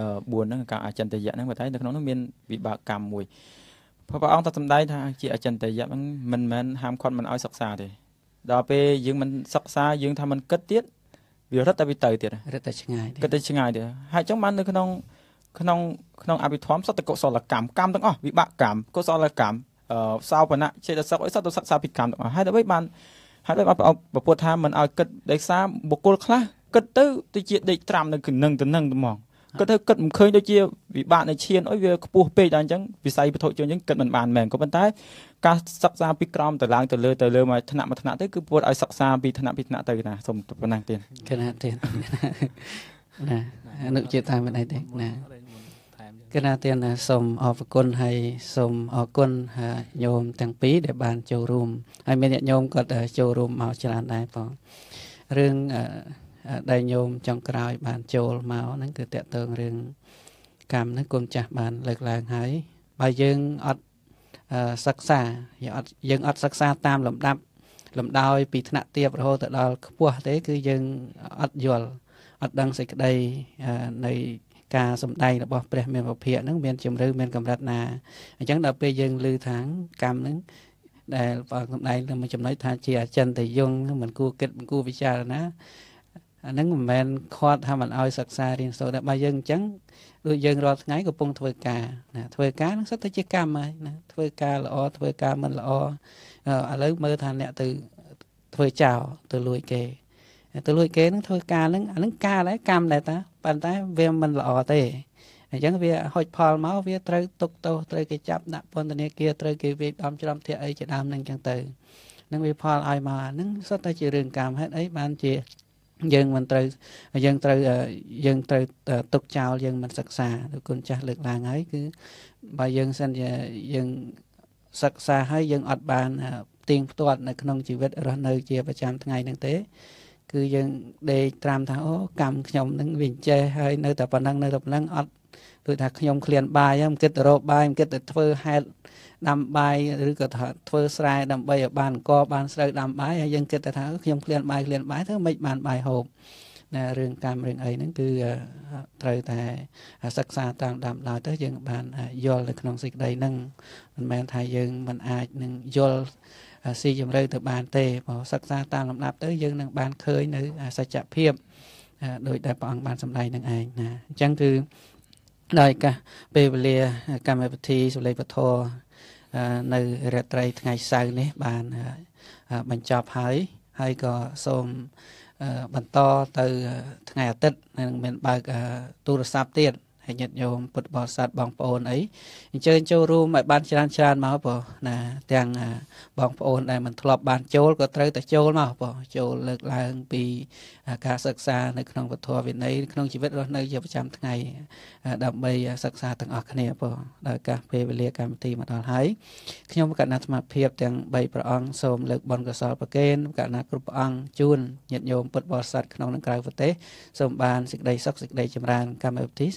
Speaker 2: 4ហ្នឹងការអចិន្ត្រៃយៈហ្នឹងបើតែនៅក្នុងនោះមានវិបាកកម្មមួយព្រះអង្គតែសម្ដែងថាជាអចិន្ត្រៃយៈហ្នឹងមិនមែនហាមឃាត់មិនឲ្យសិក្សាទេដល់ពេលយើងមិនសិក្សាយើងថាមិនគិតទៀតវារត់តែវាទៅទៀត
Speaker 1: រត់តែឆ្ងាយ
Speaker 2: គិតតែឆ្ងាយទៀតហើយអញ្ចឹងបាននៅក្នុងអភិធម្មសតកុសលកម្មកម្មទាំងអស់វិបាកកម្មកុសលកម្មសោបនៈចេតសិកអីសតទៅសិក្សាពីកម្មទាំងអស់ហើយដើម្បីបានប្រពុតថាមិនឲ្យគិតដោយសារបុគ្គលខ្លះគិតទៅជាដេកត្រាំនៅនឹងទៅនឹងហ្មងគិតទៅគិតមិនឃើញដូចជាវិបាកនៃឈានអុយវាខ្ពស់ពេកដល់អញ្ចឹងវិស័យវត្ថុជនអញ្ចឹងគិតមិនបានមែនក៏ប៉ុន្តែការសិក្សាពីក្រោមទៅឡើងទៅលើមកថ្នាក់ទៅគឺពួតឲ្យសិក្សាពីថ្នាក់ទៅណាសូមប៉ុណ្ណឹងទៀត
Speaker 1: គណៈទៀតណាអនុជាតាមមិនអីទេណាគណៈទៀតណាសូមអរគុណហើយសូមអរគុណញោមទាំងពីរដែលបានចូលរួមហើយមានអ្នកញោមគាត់ចូលរួមមកច្រើនដែរបងរឿងដែលញោមចុងក្រោយបានចូលមកហ្នឹងគឺតកតងរឿងកម្មហ្នឹងគុំចាស់បានលើកឡើងហើយបើយើងអត់សិក្សាយើងអត់សិក្សាតាមលំដាប់លំដោយពីថ្នាក់ទាបរហូតទៅដល់ខ្ពស់ទេគឺយើងអត់យល់អត់ដឹងសេចក្តីនៃការសំដែងរបស់ព្រះមេវភាគហ្នឹងមានជំរឿមានកម្រិតណាអញ្ចឹងដល់ពេលយើងឮថាកម្មហ្នឹងដែលព្រះសំដែងទៅមួយចំណុចថាជាអចិន្ត្រយងមិនគួរគិតមិនគួរពិចារណាអាហ្នឹងមិនមែនខាត់ថាមិនឲ្យសិក្សារៀនសូត្រតែបើយើងអញ្ចឹងដូចយើងរាល់ថ្ងៃកំពុងធ្វើការណាធ្វើការហ្នឹងសុទ្ធតែជាកម្មហើយណាធ្វើការល្អធ្វើការមិនល្អឥឡូវមើលថាអ្នកទៅធ្វើចោលទៅលួចគេហ្នឹងធ្វើការហ្នឹងអាហ្នឹងការដែរកម្មដែរតាប៉ុន្តែវាមិនល្អទេអញ្ចឹងវាហុចផលមកវាត្រូវទុកទោសត្រូវគេចាប់ដាក់ពន្ធនាគារត្រូវគេវាយដំច្រំធាក់អីជាដើមហ្នឹងអញ្ចឹងទៅនឹងវាផលឲ្យមកហ្នឹងសុទ្ធតែជារឿងកម្មហេតុអីបានជាយើងមិនត្រូវយើងត្រូវទុកចោលយើងមិនសិក្សាដូចគុណចាស់លើកឡើងហើយគឺបើយើងសិនជាយើងសិក្សាហើយយើងអត់បានទៀងផ្ទាត់នៅក្នុងជីវិតរស់នៅជាប្រចាំថ្ងៃហ្នឹងទេគឺយើងដេកត្រាំថាអូកម្មខ្ញុំនឹងវាចេះហើយនៅតែប៉ុណ្ណឹងអត់ដូចថាខ្ញុំឃ្លានបាយហ្នឹងមិនគិតទៅរកបាយមិនគិតទៅធ្វើហេតុដាំបាយឬក៏ថាធ្វើស្រែដើម្បីឲ្យបានអង្គបានស្រូវដាំបាយហើយយើងគិតថាខ្ញុំឃ្លានបាយធ្វើមិនបានបាយហូបណារឿងកម្មរឿងអីហ្នឹងគឺត្រូវតែសិក្សាតាមដាំដោយទៅយើងបានយល់នៅក្នុងសេចក្តីហ្នឹងមិនមែនថាយើងមិនអាចនឹងយល់ស៊ីជម្រៅទៅបានទេបើសិក្សាតាមលំដាប់ទៅយើងនឹងបានឃើញនៅសច្ចភាពដោយដែលព្រះអង្គបានសម្ដែងនឹងឯងណាអញ្ចឹងគឺដោយកាសពេលវេលាកម្មវិធីសុលេខពធនៅរាត្រីថ្ងៃសៅរ៍នេះបានបញ្ចប់ហើយក៏សូមបន្តទៅថ្ងៃអាទិត្យនឹងមានបើកទូរស័ព្ទទៀតហើយញាតិញោមពុទ្ធបរិស័ទបងប្អូនអីអញ្ជើញចូលរួមឲ្យបានច្រើនមកបងណាទាំងបងប្អូនដែលមិនធ្លាប់បានចូលក៏ត្រូវតែចូលមកបងចូលលើកឡើងពីការសិក្សានៅក្នុងពធវិន័យក្នុងជីវិតរស់នៅជាប្រចាំថ្ងៃដើម្បីសិក្សាទាំងអស់គ្នាបងដោយឱកាសពេលវេលាកម្មវិធីមកដល់ហើយខ្ញុំគណៈអាត្មាភាពទាំង3ព្រះអង្គសូមលើកបុណ្យកុសលប្រគេនគណៈគ្រប់ព្រះអង្គជូនញាតិញោមពុទ្ធបរិស័ទក្នុងនិងក្រៅប្រទេសសូមបានសេចក្តីសុខសេចក្តីចម្រើនកម្មវិធីសម្លេងពធ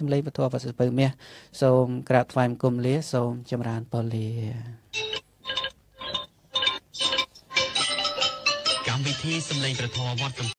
Speaker 1: វវត្តសំពៅមាសសូមក្រាបថ្វាយបង្គំលាសូមចម្រើនពរលា
Speaker 5: កម្មវិធីសម្លេងព្រះធម៌វត្ត